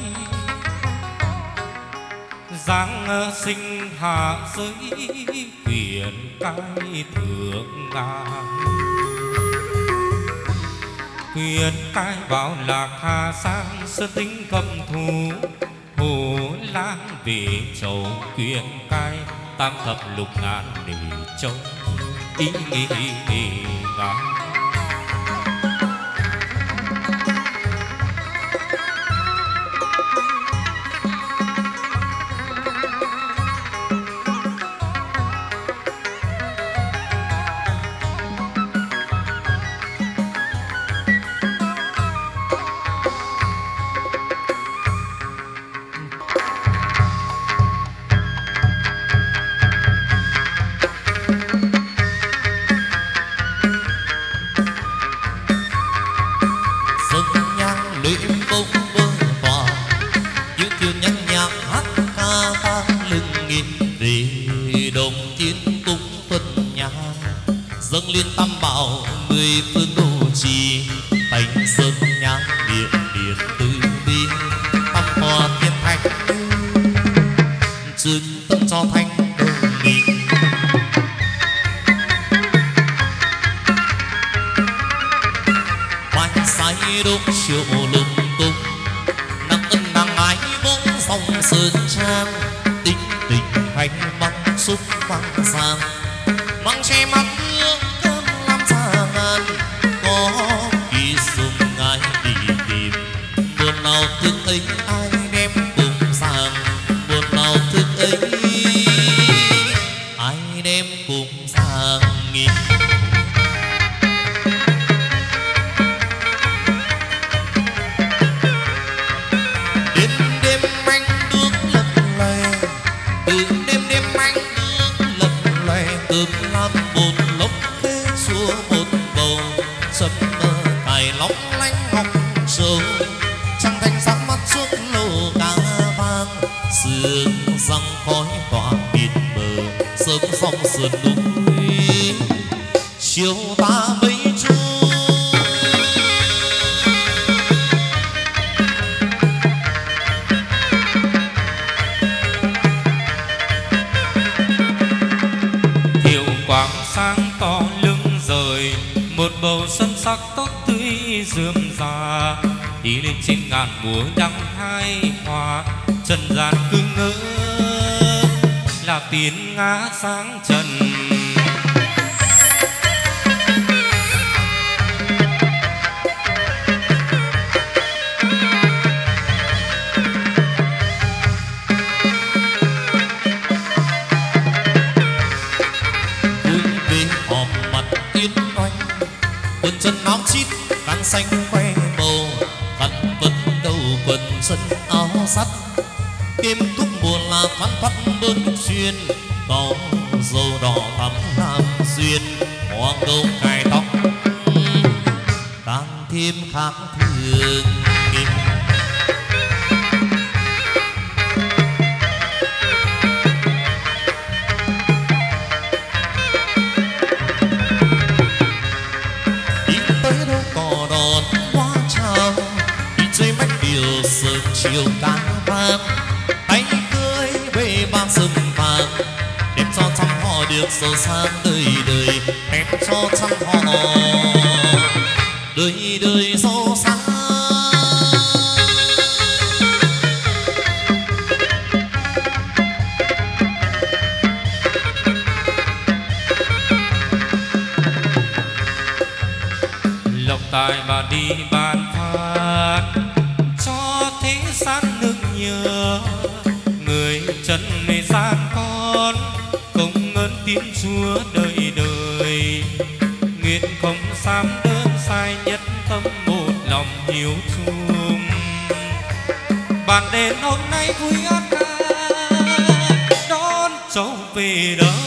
giáng sinh hạ giới quyền cai thượng ngàn quyền cai bảo lạc hà sang sơn tính cầm thù hồ lang về châu quyền cai tam thập lục ngàn để châu ý nghĩ gà hiền từ bi tâm hòa thiên thành chuyên tâm cho thanh đồng nghị bánh say đúc chiều lung tung nặng ân nặng ái vốn sông sơn trang tình tình hành băng xúc băng sang băng che mắt nước cơn lam xa ngàn có kỳ dùng ai đi tìm buồn nào thức ấy ai đem cùng sang buồn nào thức ấy ai đem cùng sang nghìn đêm đêm anh nước lật lè từ đêm đêm anh nước lật lè từ lam bột lốc khê xua một bầu sầm mơ tài lóng lánh ngọc sâu trăng thanh sáng mắt suốt lô cá vàng sương răng khói tỏa mịt mờ sớm sông sườn núi chiều ta mấy trôi thiệu quang sáng to lưng rời một bầu sân sắc tốt tươi rườm rà đi lên trên ngàn múa đăng hai hoa trần gian cứ ngỡ là tiếng ngã sáng trần vui bên họp mặt yên oanh quần chân áo chít khăn xanh khoe màu khăn vấn đầu quần sân áo sắt kim thúc buồn là thoăn thoắt bơn xuyên có dầu đỏ thắm làm xuyên hoàng câu cài tóc càng thêm khác thường nghìn đi tới đâu cò đòn hoa trào đi chơi bách điều sớm chiều cá vàng tay cưới về ba sừng vàng đem cho trăm họ được giàu sang đời đời đem cho trăm họ đời đời giàu sang lộc tài mà đi ban phát cho thế gian nước nhớ người trần này gian con công ơn tiếng Chúa đời đời nguyện không dám đơn sai nhất tâm một lòng hiếu chung bàn đền hôm nay vui át ca đón cháu về đời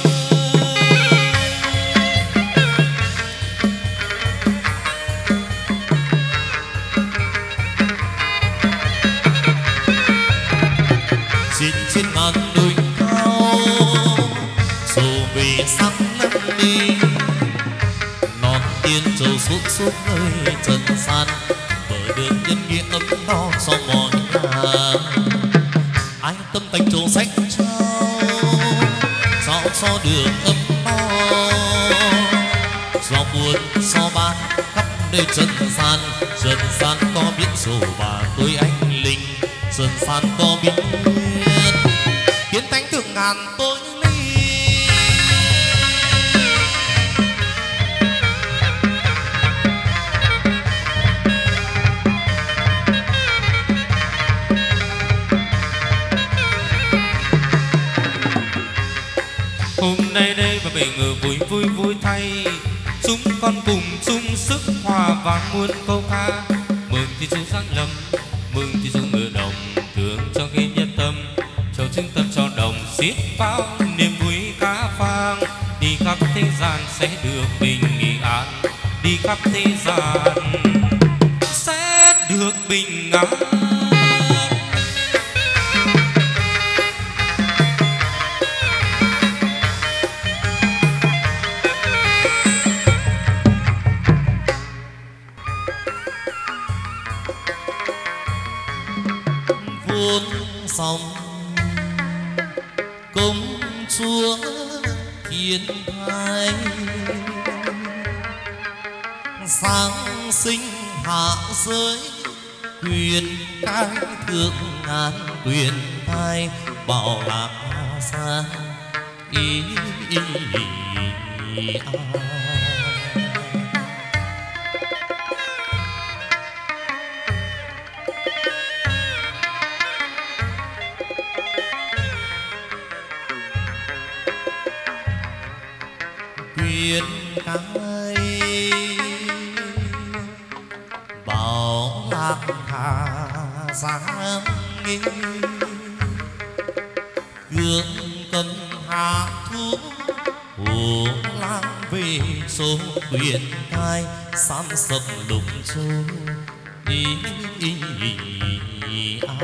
trên trên ngàn đồi cao dù về sắc lấp đi non tiên trầu suốt suốt nơi trần gian mở đường nhân nghĩa ấm no cho mọi nhà ai tâm tình trầu sách trao sao cho đường ấm no do buồn so ban khắp nơi trần gian trần gian có biết dù bà tôi anh linh trần gian có biết kiến thánh thượng ngàn tôi ly hôm nay đây và về ngờ vui vui vui thay chúng con cùng chung sức hòa vang muôn câu ca mừng thì chú sáng lâm mừng thì chú ngựa đồng thương cho khi nhất tâm cho chứng tâm cho đồng xiết bao niềm vui cá vang đi khắp thế gian sẽ được bình an đi khắp thế gian sẽ được bình an. bốn sông công chúa thiên thai sáng sinh hạ giới quyền cái thượng ngàn quyền thai bảo lạc xa ý, ý, ý, ý à. Quyền cái bảo lạc hà giang nghi gương cân hạ thú hồ lang về số quyền cai sam sập lục châu ý, ý, ý, ý à.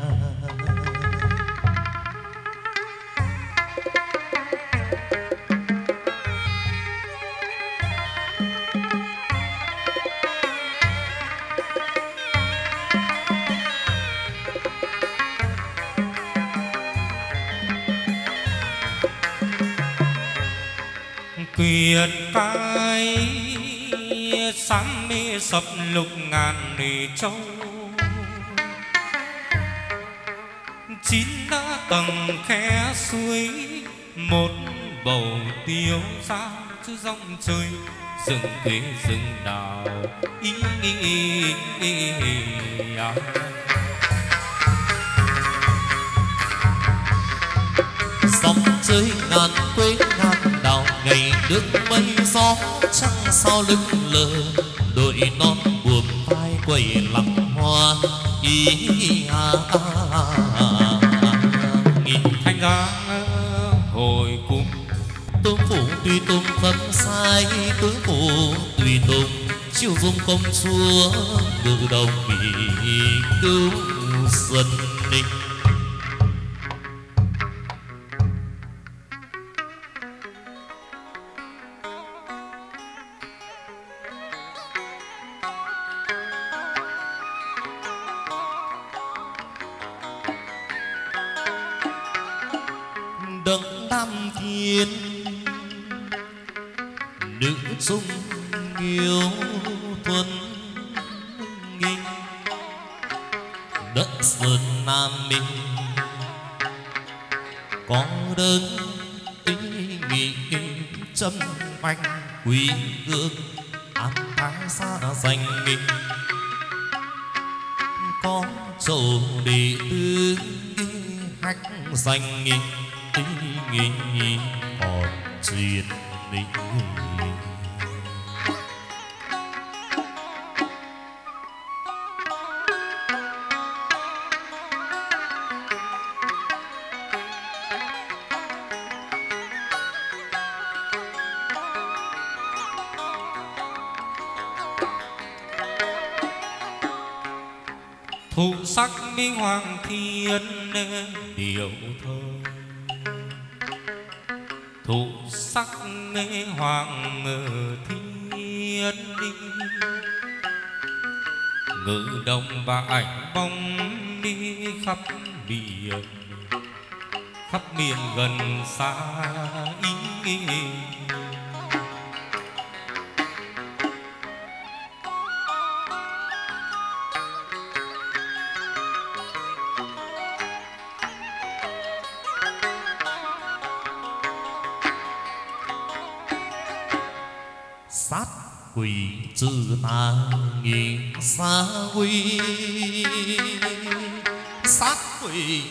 Quyền cái sám mê sập lục ngàn nề châu chín đã tầng khe suối một bầu tiêu ra chứ rong trời rừng quê rừng đào ý, ý, ý, ý, ý, à. Sông chơi ngàn quê ngàn đào ngày nước mây gió trăng sao lưng lờ đội non buồm vai quẩy lặng hoa ý à, à, à, à. Thanh ra hồi cung tướng phủ tùy tùng phân sai tướng phủ tùy tùng chiêu dung công chúa ngự đồng bị cứu dân ninh. Đấng tam thiên nữ dung yêu thuần nghi đất sơn nam minh có đơn ý nghị châm anh quý gương an thái xa danh nghịch có châu đệ tư hách danh nghịch ý nghĩ còn chuyện định thụ sắc minh hoàng thiên điều thơ thụ sắc nghe hoàng thiên đi ngự đồng và ảnh bóng đi khắp biển khắp miền gần xa ý, ý. sát quỷ trừ tà nghi xa quy sát quỷ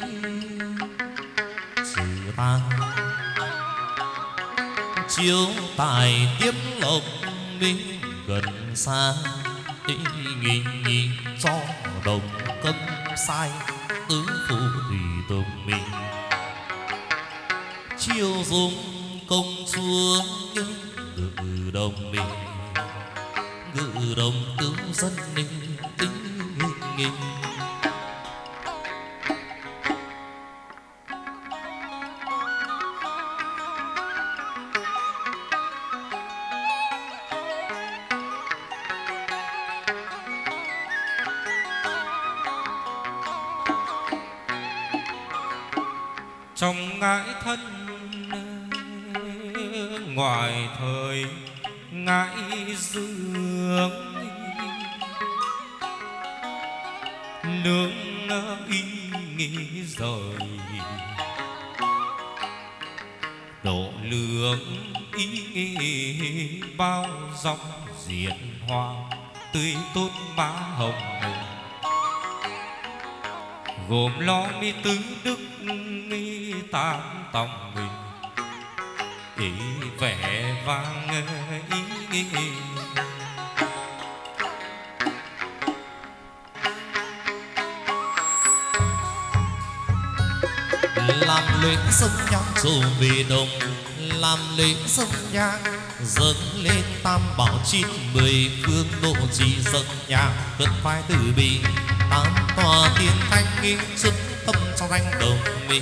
trừ tà chiếu tài tiếp lộc minh gần xa ý nghi nghi cho đồng cấm sai tứ phụ tùy tùng mình chiêu dung công chúa ngự đồng mình ngự đồng cứu dân ninh tính nghinh trong ngãi thân ngoài thời ngãi dương nương y nghĩ rời độ lượng ý nghĩ bao dòng diện hoa tươi tốt má hồng gồm lo mi tứ đức nghi tam tòng mình ý vẻ vang ý nghĩ làm lễ sông nhang trổ về đồng làm lễ sông nhang dâng lên tam bảo chín mười phương độ trì dâng nhang cất vai từ bi tám tòa tiên thanh nghi xuất tâm trong danh đồng mình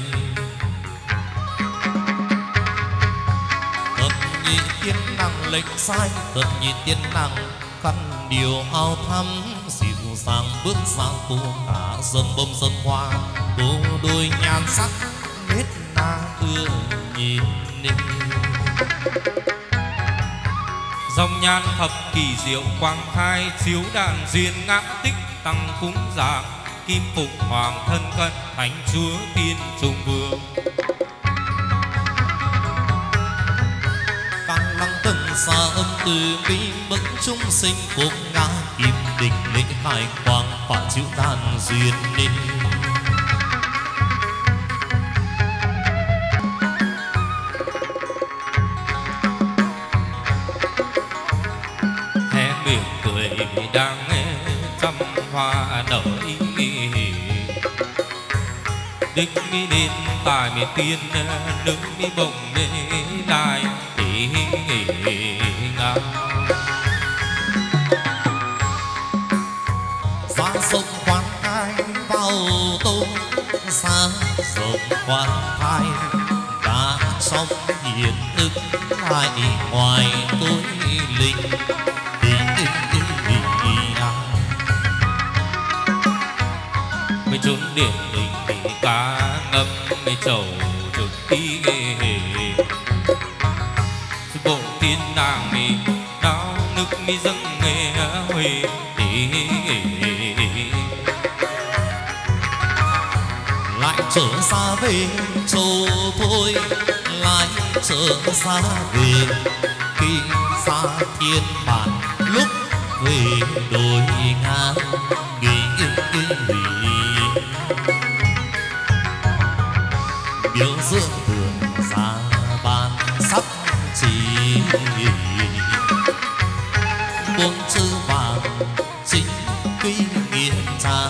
thập nhị tiên năng lệnh sai thập nhị tiên năng căn điều ao thắm dịu dàng bước sang cô cả dâng bông dâng hoa cô đôi nhan sắc nết na ưa nhìn ninh dòng nhan thập kỳ diệu quang khai chiếu đàn duyên ngã tích tăng cúng dường kim phục hoàng thân cận thánh chúa tiên trung vương càng lăng tân xa âm từ bi bậc chúng sinh phục ngã kim đỉnh lễ hải quang phản chiếu đàn duyên ninh đang trăm hoa nở đích mi nên tài mi tiên đứng mi bồng đài ý ngao xa sông khoan thai vào tô xa sông khoan thai đã xong hiện ức lại ngoài tối linh mấy chốn điển hình thì cá ngâm mấy chầu trực ý bộ tiên nàng mi đau nước mi dâng nghe huề lại trở xa về châu thôi lại trở xa về khi xa thiên bản lúc về đồi ngang nghỉ biểu dương đường xa ban sắc chỉ bốn chữ vàng chính quy nghĩa trang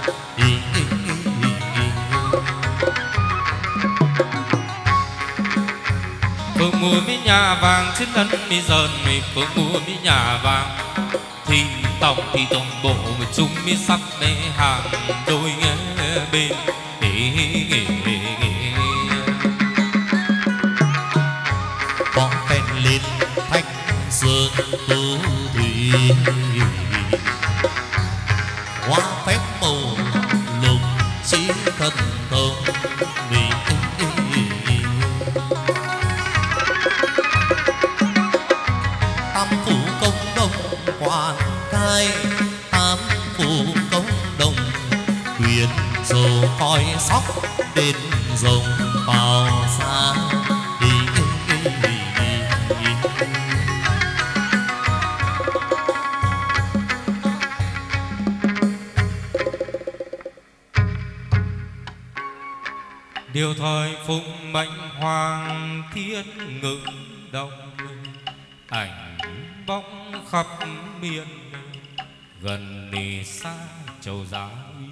phượng mùa mi nhà vàng trên ấn mi dần mi phượng mùa mi nhà vàng thì tổng thì tổng bộ người chung mi sắc mê hàng đôi bên có phèn lên thanh sơn tú thủy hoa phép màu lục chỉ thần thông mình tam phủ công đông quan cai tam phủ công đông quyền dầu coi sóc bên rồng vào xa điều thời phụng mệnh hoàng thiên ngự đông ảnh bóng khắp miền gần đi xa châu giáo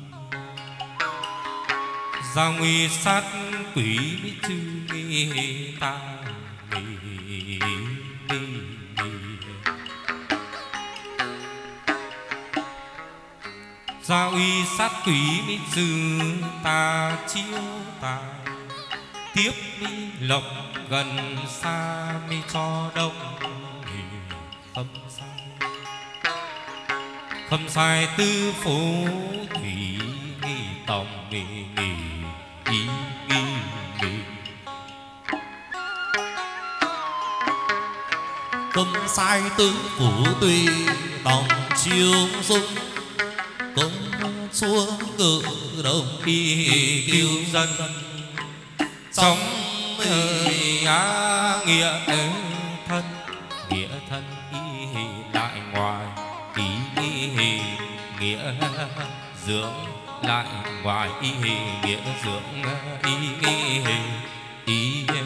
giao nguy sát quỷ chư ta nghỉ giao uy sát quỷ mi dư ta chiếu tài tiếp mi lộc gần xa mi cho đông khâm sai khâm sai tư phố thủy nghi tòng nghi nghi nghi nghi sai tứ phủ tùy đồng chiêu dung công chúa ngự đồng y cứu dân trong á nghĩa thân nghĩa thân y lại ngoài ý nghĩa dưỡng lại ngoài ý nghĩa dưỡng ý ý ý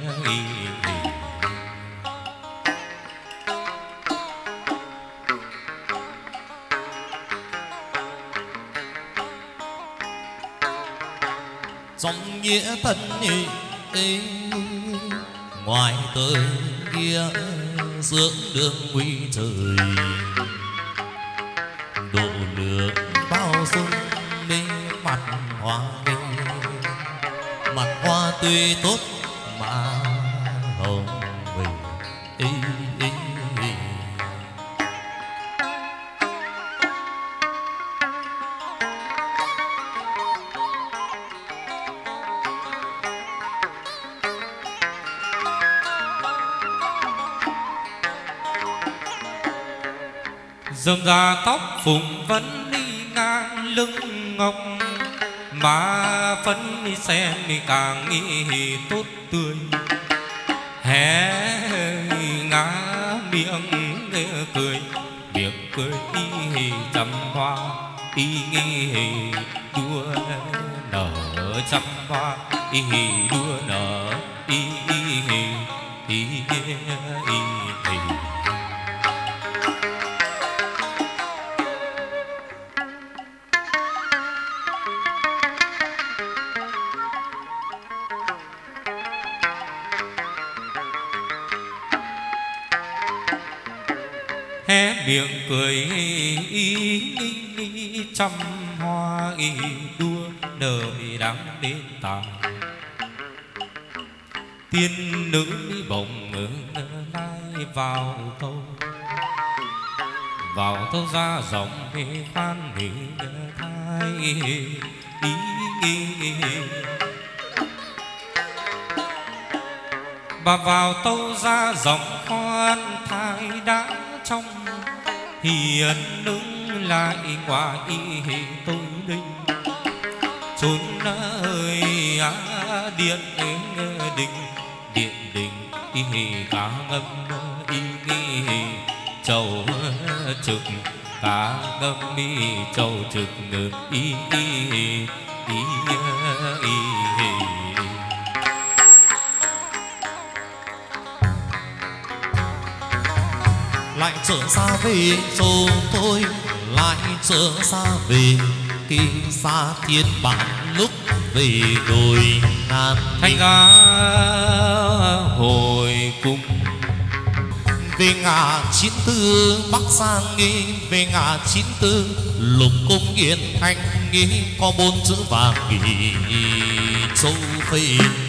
trong nghĩa thân ý, ý ngoài tới nghĩa dưỡng đường nguy trời độ lượng bao dung đi mặt hoa mặt hoa tươi tốt mà hồng về ý, ý, ý. rơm ra tóc phùng vấn đi ngang lưng ngọc má phấn đi sen đi càng nghĩ tốt tươi hé ngá miệng cười miệng cười y trăm hoa y đua nở trăm hoa y đua nở y y y y hé miệng cười y trăm hoa y đua nở đáng đến tài tiên nữ bồng lai vào thâu vào thâu ra dòng khoan hỉ thai ý bà vào tâu ra dòng khoan thai đã trong hiền nâng lại ngoài tôi linh chốn nơi á điện đình điện đình y cá ngâm y châu trực cá ngâm y châu trực y y y y lại trở xa về châu tôi lại trở xa về khi xa thiên bản lúc về đồi ngàn thanh ra hồi cung về ngã chín tư bắc sang nghi về ngã chín tư lục cung yên thanh nghi có bốn chữ vàng nghỉ châu phê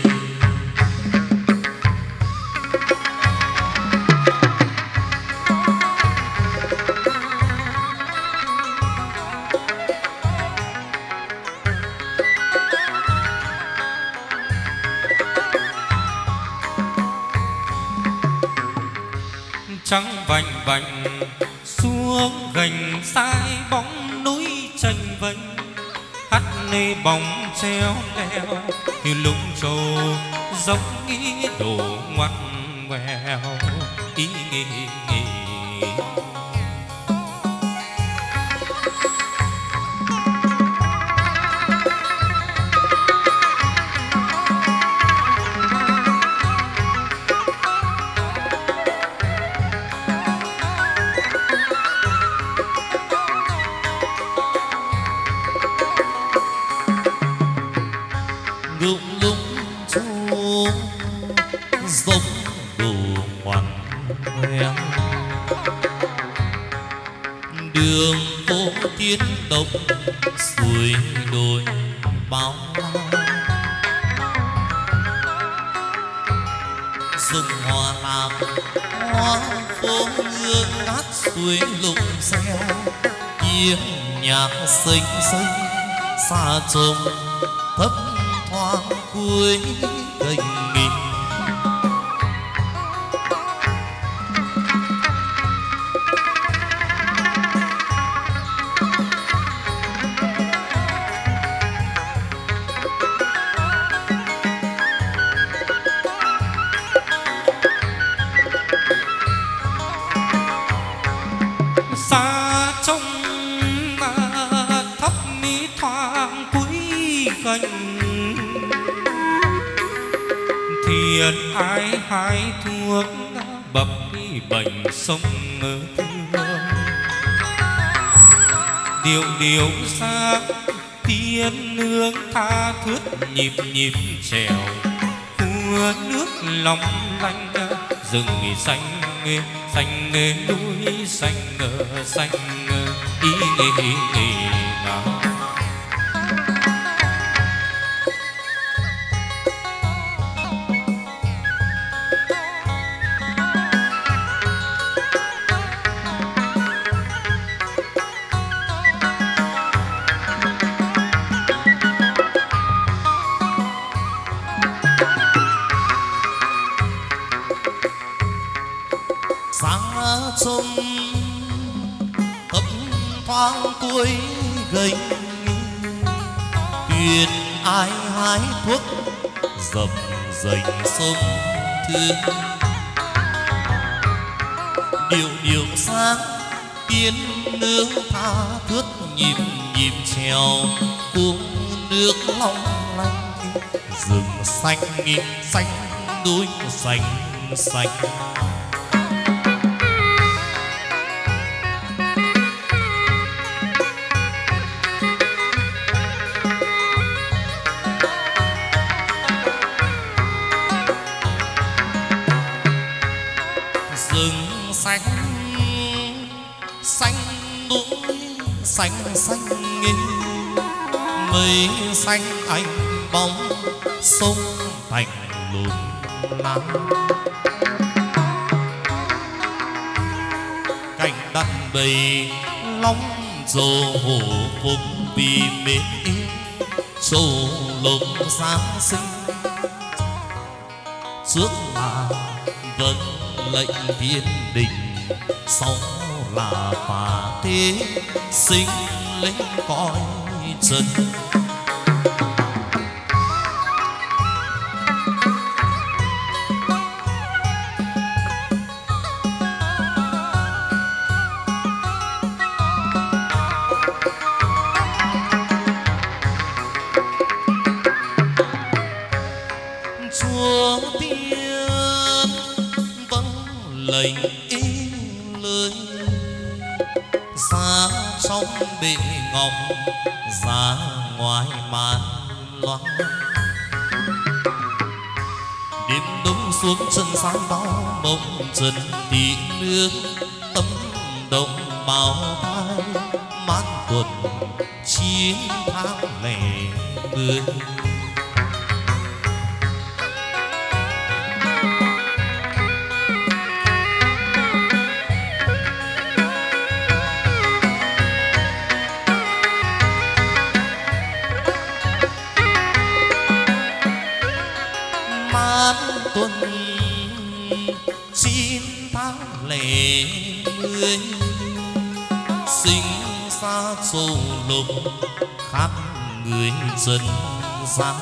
trắng vành vành xuống gành sai bóng núi tranh vênh hắt nê bóng treo leo như lũng trầu giống nghĩ đổ ngoằn ngoèo ý nghĩ đường phố tiến động suối đồi bao dùng hoa làm hoa phố hương ngát suối lục xeo tiếng nhạc xinh xinh xa trông thấp thoáng cuối kênh nghỉ khanh. Thiền ai hái thuốc bập bệnh sông thương. Điệu điệu xa tiên nương tha thướt nhịp nhịp trèo. Hua nước long lanh rừng xanh xanh núi xanh xanh ý ý ý nào. sông thấp thoáng cuối gành, thuyền ai hái thuốc dập dành sông thương. Điệu điệu sáng tiên nương tha thướt nhịp nhịp trèo, cuống nước long lanh rừng xanh xanh núi xanh xanh. Xanh xanh núi xanh xanh nghê, mây xanh ánh bóng sông thành lùn lá. Cảnh đặt bầy long dồ hổ phục vì mến yêu, châu lục sáng sinh trước là vẫn lệnh thiên đình, sau là phá thế sinh linh cõi trần. Chúa tiên vâng lệnh ý lời, ra trong bể ngọc ra ngoài màn loan. Đêm đông xuống chân sáng bao mộng trần thị nước, tấm đồng bào thai mát tuần chín tháng lẻ mười. Tuần chín tháng lẻ mươi, sinh xa châu lục khác người dân gian.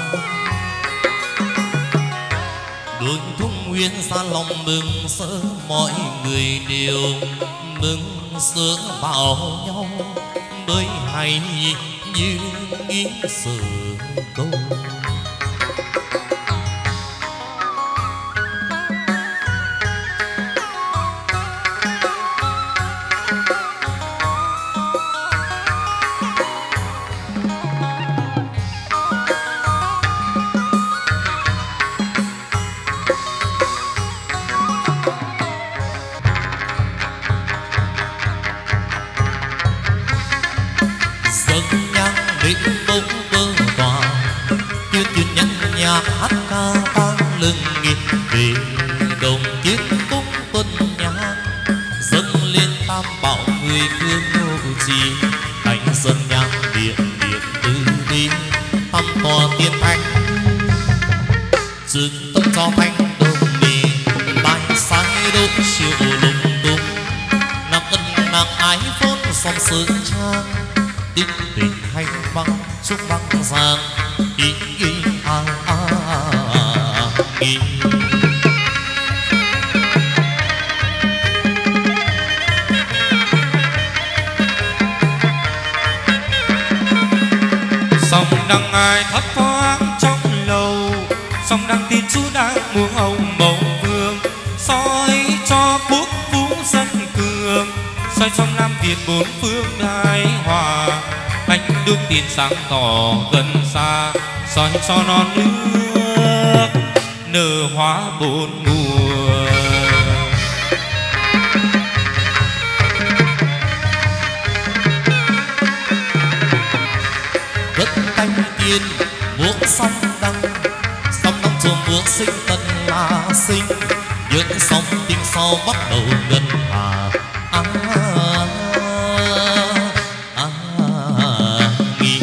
Đôi thung nguyên ra lòng mừng sớ, mọi người đều mừng sớ bảo nhau, mới hay như nghĩ sự câu. Hát ca vang lưng nghịch về đồng tiết cung tuần nhang, dâng lên tam bảo người phương nô trì. Đánh dân nhang điện điện từ bi thăm tòa tiên thanh, dừng tâm cho thanh đồng nì bài sai đốt chiều lung tung. Nam ân nam ái vốn song sự trang, tinh tình hành băng chúc băng giang ý ý a a ý. Sông đằng ngài thấp thoáng trong lầu, sông đang tin chú đang muông âu mẫu vương, soi cho quốc vũ dân cường, soi trong Nam Việt bốn phương đại hòa, ánh đuốc tin sáng tỏ gần xa, soi cho non nước nở hoa bốn mùa. Đất thanh tiên muỗng sông đăng, sông đăng chuông muỗng sinh tân là sinh, những sông tinh sau bắt đầu ngân hà. À, à, à, nghi.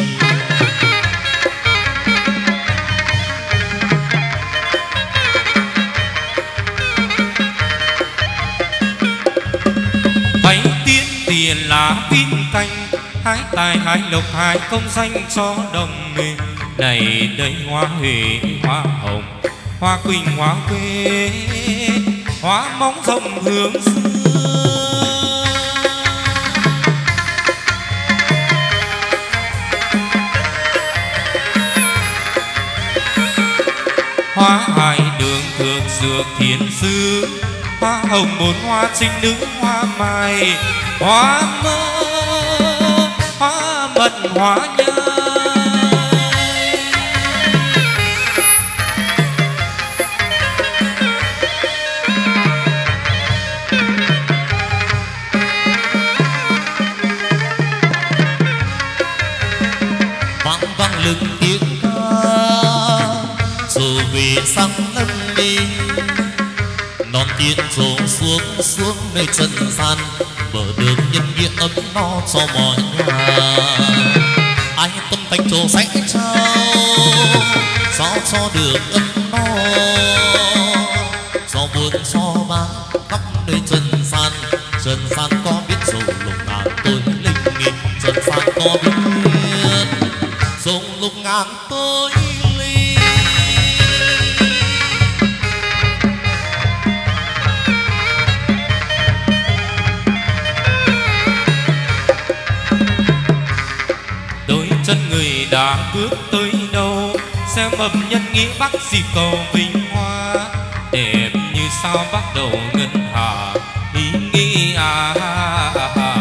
Bấy tiên tiền lá pin canh, hái tài hái lộc hái công danh cho đồng nghề. Này đây hoa huệ hoa hồng, hoa quỳnh hoa quế, hoa móng rộng hướng xưa. Hoa hải đường thượng dược thiên sư, hoa hồng bốn hoa trinh nữ hoa mai, hoa mơ hoa mật hoa nhai. Vang vang lưng tiếng ca dù vì sang ân đi, non tiên rổ xuống xuống nơi trần gian, mở đường nhân nghĩa ấm no cho mọi nhà. Ai tâm tánh trổ sách trao sao cho được ấm no, cho buồn cho bán khắp nơi trần gian. Trần gian có biết dùng lục ngàn tôi linh nghịch, trần gian có biết dùng lục ngàn tôi linh. Đôi chân người đã bước tới đâu, xe mầm nhân nghĩa bắc dịp cầu vinh hoa, đẹp như sao bắt đầu ngân hà ý nghĩ à, à, à, à.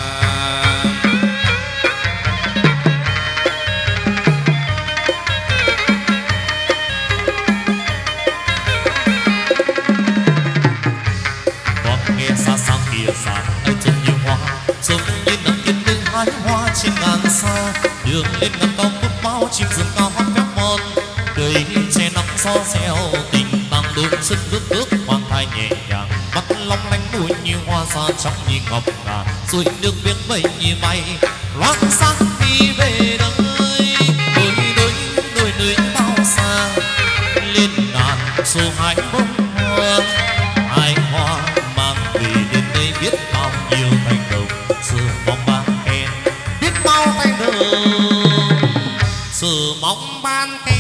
Con nghe xa xa kia xa nơi chân nhiều hoa, giống như nắng tiên nữ hái hoa trên ngàn xa. Đường lên ngàn cao phút bao chim rừng cao hát phép mòn, đời che nắng gió reo tình tăng đôi sức bước bước hoàn thai nhẹ nhàng. Mắt long lanh đôi như hoa xa trong như ngọc ngà, rồi nước biết vây như bay loan sáng đi về đời. Đôi đôi đôi nơi bao xa lên ngàn số hai bông hoa, hai hoa mang về đến đây biết bao nhiêu thành đồng, sự mong ban khen biết bao thành đồng, sự mong ban khen.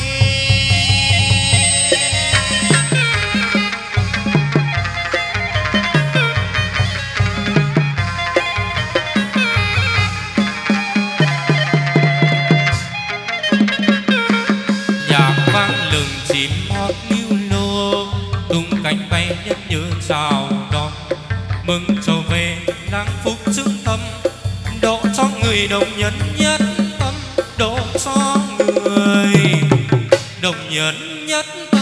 Nhạc vang lừng chim hót lưu lô, tung cánh bay nhất nhớ chào đón, mừng trở về làng phúc chứng tâm, độ cho người đồng nhân nhất tâm, độ cho người đồng nhân nhất tâm.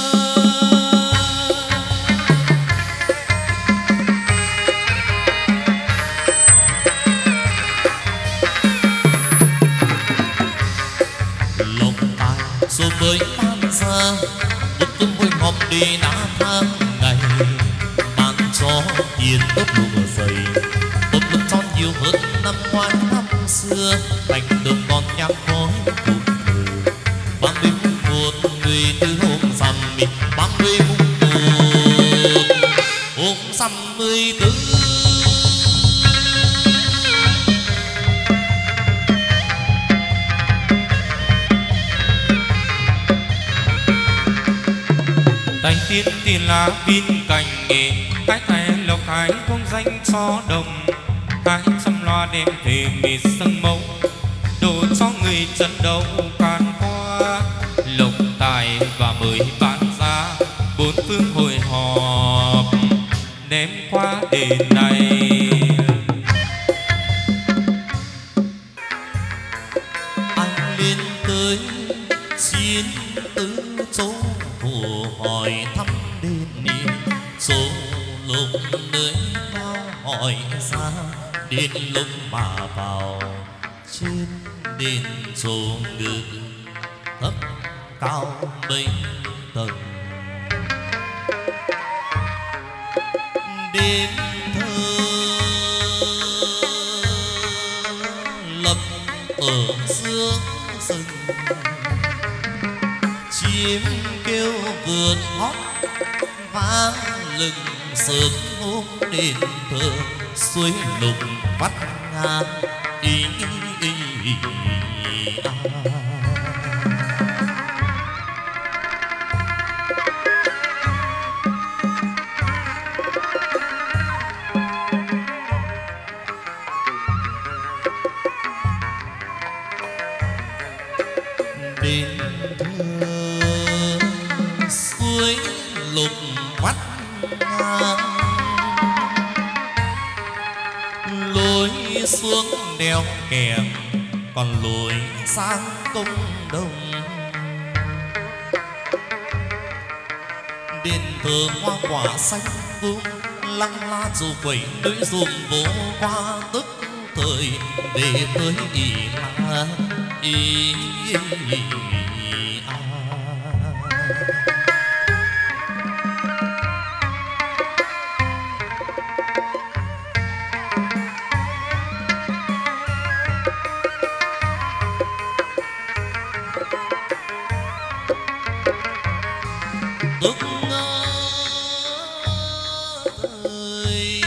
Lòng ai rồi mới tan ra, bút tung vui ngọc đi đã tháng ngày, ban cho tiền tốt lụa dày, tốt lụa cho nhiều hơn năm ngoái năm xưa. Thành đường còn nhang khói cuộc đời, ba mươi mùng một người từ hôm rằm mình, ba mươi mùng một hôm rằm mươi tư. Tay tiên tiền lá pin cành nghề, hái tài lộc hái công danh cho đồng, hái trăm loa đem về mệt sân mẫu, đổ cho người trận đấu can với bạn gia bốn phương hội họp ném qua đền này. anh lên tới chiến tứ chỗ hồ hỏi thăm đền niệm số lúc nơi bao hỏi ra đến lúc mà vào trên đền chỗ ngự thấp cao mấy tầng. Đêm thơ lập ở giữa rừng, chim kêu vượt hót vang lừng sớm hôm đền thờ suối lục vắt ngang ý, ý, ý, ý à. Đền thờ suối lục vắt ngang lối xuống đèo kèm còn lối sang công đồng. Đền thờ hoa quả xanh um lăng la dù quẩy lưỡi dùm vô qua tức thời về tới ỉ la ý, ý, ý, ý à. Tức thời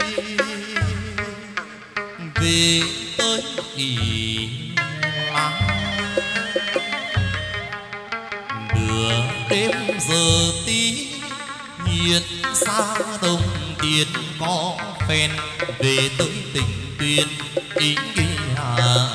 về tới ỉ la nửa đêm giờ tí hiện xa đồng tiền có phen về tới tình tuyên ý hà.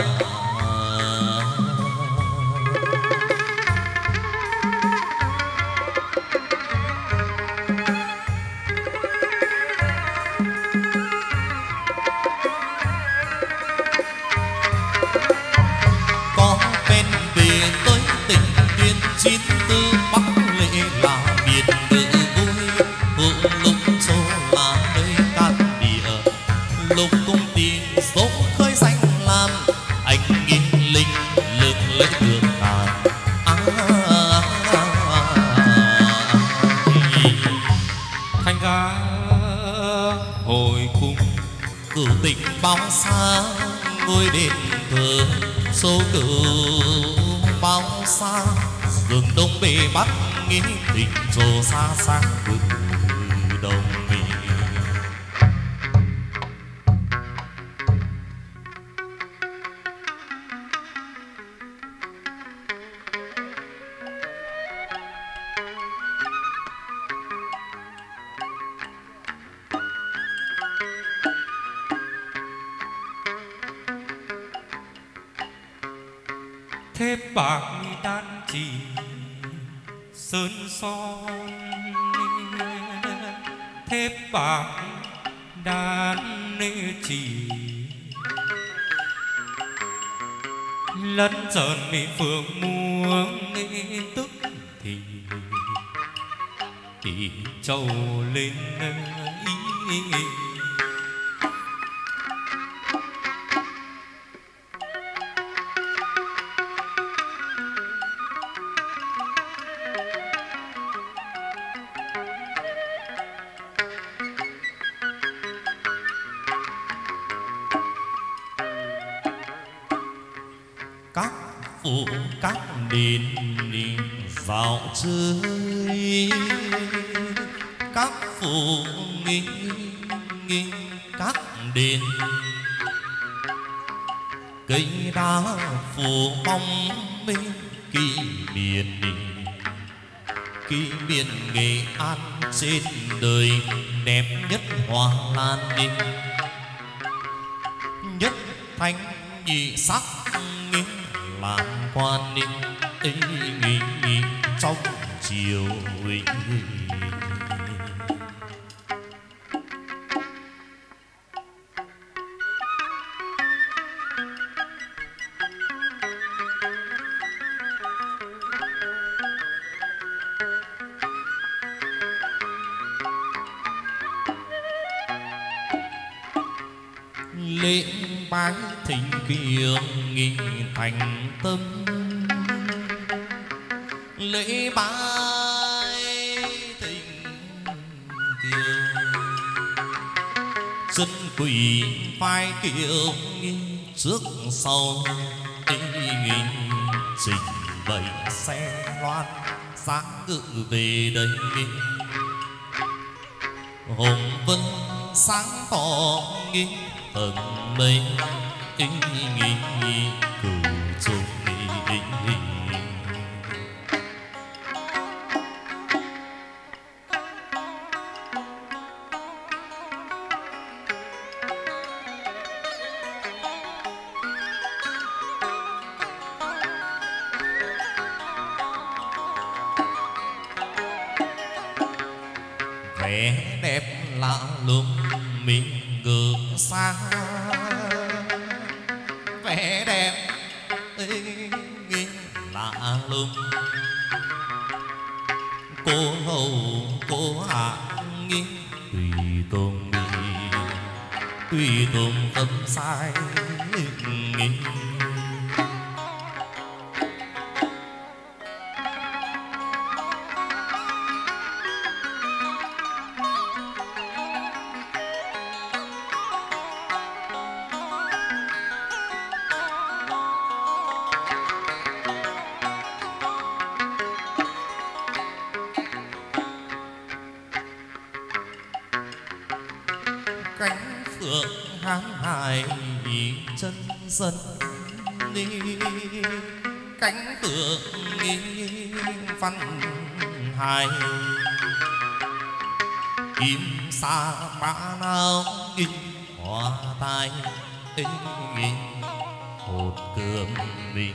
Chín tư bắc lệ là miền ngự vui hữu lục châu là nơi can địa lục cung tìm dấu khơi danh làm anh nghìn linh lực lấy được tàn à, à, à, à. Thanh gá hồi cung cửu tình bao xa ngôi đền thờ số cửu bao xa đường đông bề bắc nghĩ tình trồ xa xa vực đồng mình. thép bạc đan chỉ sơn son, thép bạc đan chỉ lẫn trần mỹ phượng muông tức thì thì trâu lên ý, ý. Các phụ các đền dạo chơi, các phụ nghi nghi các đền cây đá phủ bóng minh kỳ miền kỳ miền Nghệ An trên đời đẹp nhất hoa lan ninh nhất thanh nhị sắc làm quan ninh ấy nghĩ trong chiều lễ bái thỉnh kiêng nghi thành tâm, lễ bái thỉnh kiêng chân quỷ phái kiêng trước sau trình bày xe loan sáng ngự về đây, hồng vân sáng tỏ nghi tầng mây nghi cửu trùng nghi. Vẻ đẹp lạ lùng mình ngược xa, vẻ đẹp lạ lùng cô hầu cô hạ nghi tùy tùng tùy tùng tâm sai nghi. Cánh phượng hán hải chân dân đi, cánh phượng văn hải kim sa mã nào hoa tai hột cơm mình.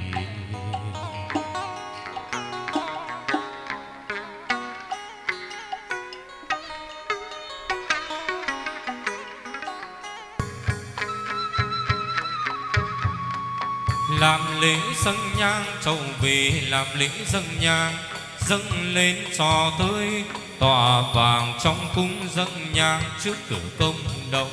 Làm lễ dâng nhang trầu về, làm lễ dâng nhang dâng lên trò tươi, tòa vàng trong cung dâng nhang trước cửa công đồng.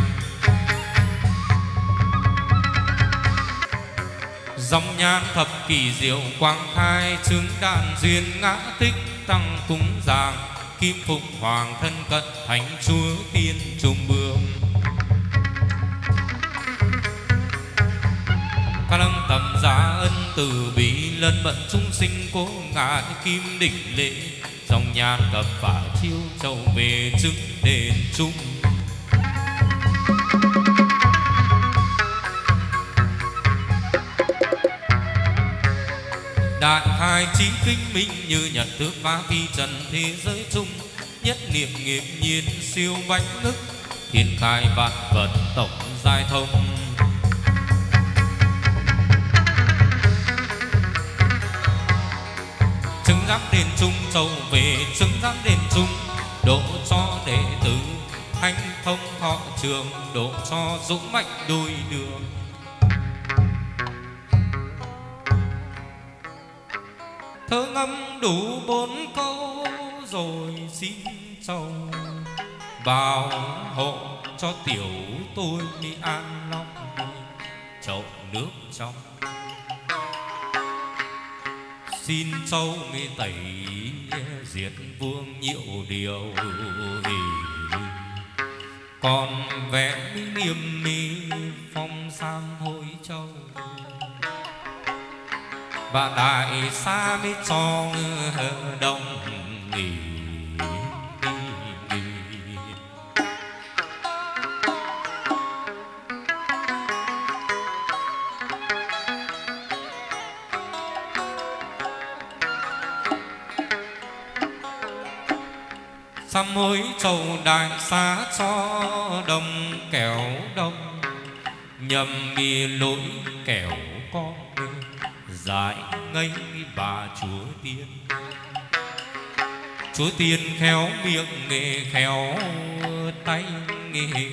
Dòng nhang thập kỷ diệu quang khai, chứng đàn duyên ngã tích tăng cúng giàng, kim phục hoàng thân cận thánh chúa tiên trung bướm. Ca lăng tầm giá ân từ bi, lân bận chúng sinh cố ngại kim đỉnh lễ, dòng nhàn cập phả chiêu trầu về chứng đền trung. Đại khai trí kinh minh như nhận thức phá phi trần thế giới chung, nhất niệm nghiệp nhiên siêu bách ức, thiên khai vạn vật tổng giai thông. Chứng giám đền trung trầu về, chứng giám đền trung độ cho đệ tử, hanh thông thọ trường độ cho dũng mạnh đôi đường. Thơ ngâm đủ bốn câu rồi xin chầu, bảo hộ cho tiểu tôi an lòng chậu nước trong. Xin châu mi tẩy diệt vương nhiễu điều, còn vẽ nghiêm mi phong sang hôi châu. Và đại xa mi cho đông nghỉ. Sám hối trầu đại xá cho đồng kẻo đông, nhầm mi lỗi kẻo con giải ngây bà chúa tiên. Chúa tiên khéo miệng nghề khéo tay nghề.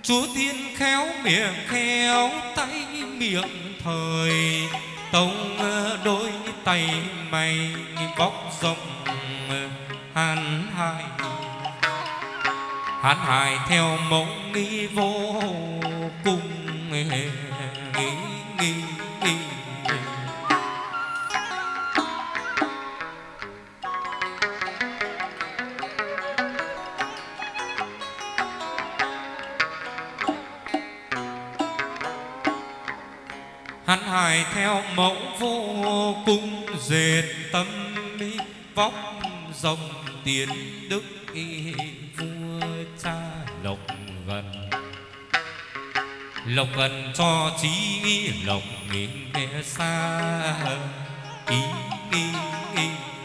Chúa tiên khéo miệng khéo tay miệng thời, tông đôi tay mày vóc rộng hàn hai. Hán hài theo mẫu nghi vô cùng nghi nghi nghi. Hán hài theo mẫu vô cùng dệt tâm vóc rồng tiến đức vua cha lộc gần. Lộc gần cho chí lộc nghe xa ý, ý, ý.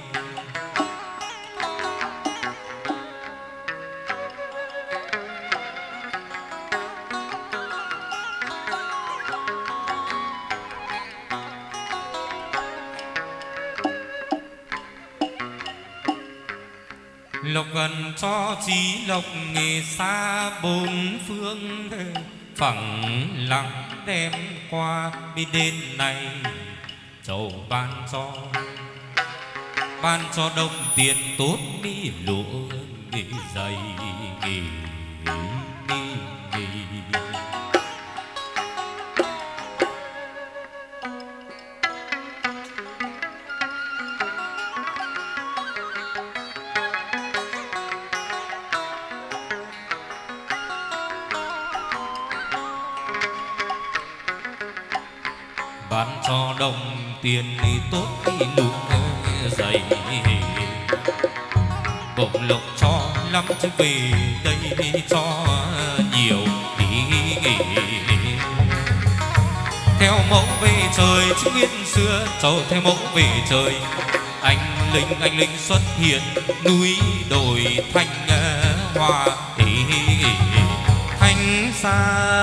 Lộc gần cho chí lộc nghề xa bốn phương, phẳng lặng đem qua bi đêm này. Chầu ban cho ban cho đồng tiền tốt mi lụa nghỉ dày nghỉ nghỉ nghỉ. Ban cho đồng tiền thì tốt thì lụa dày, bổng lộc cho lắm chứ về đây cho nhiều ý. Theo mẫu về trời chứ nguyên xưa trầu theo mẫu về trời. Anh linh anh linh xuất hiện núi đồi thanh hoa ý, thanh xa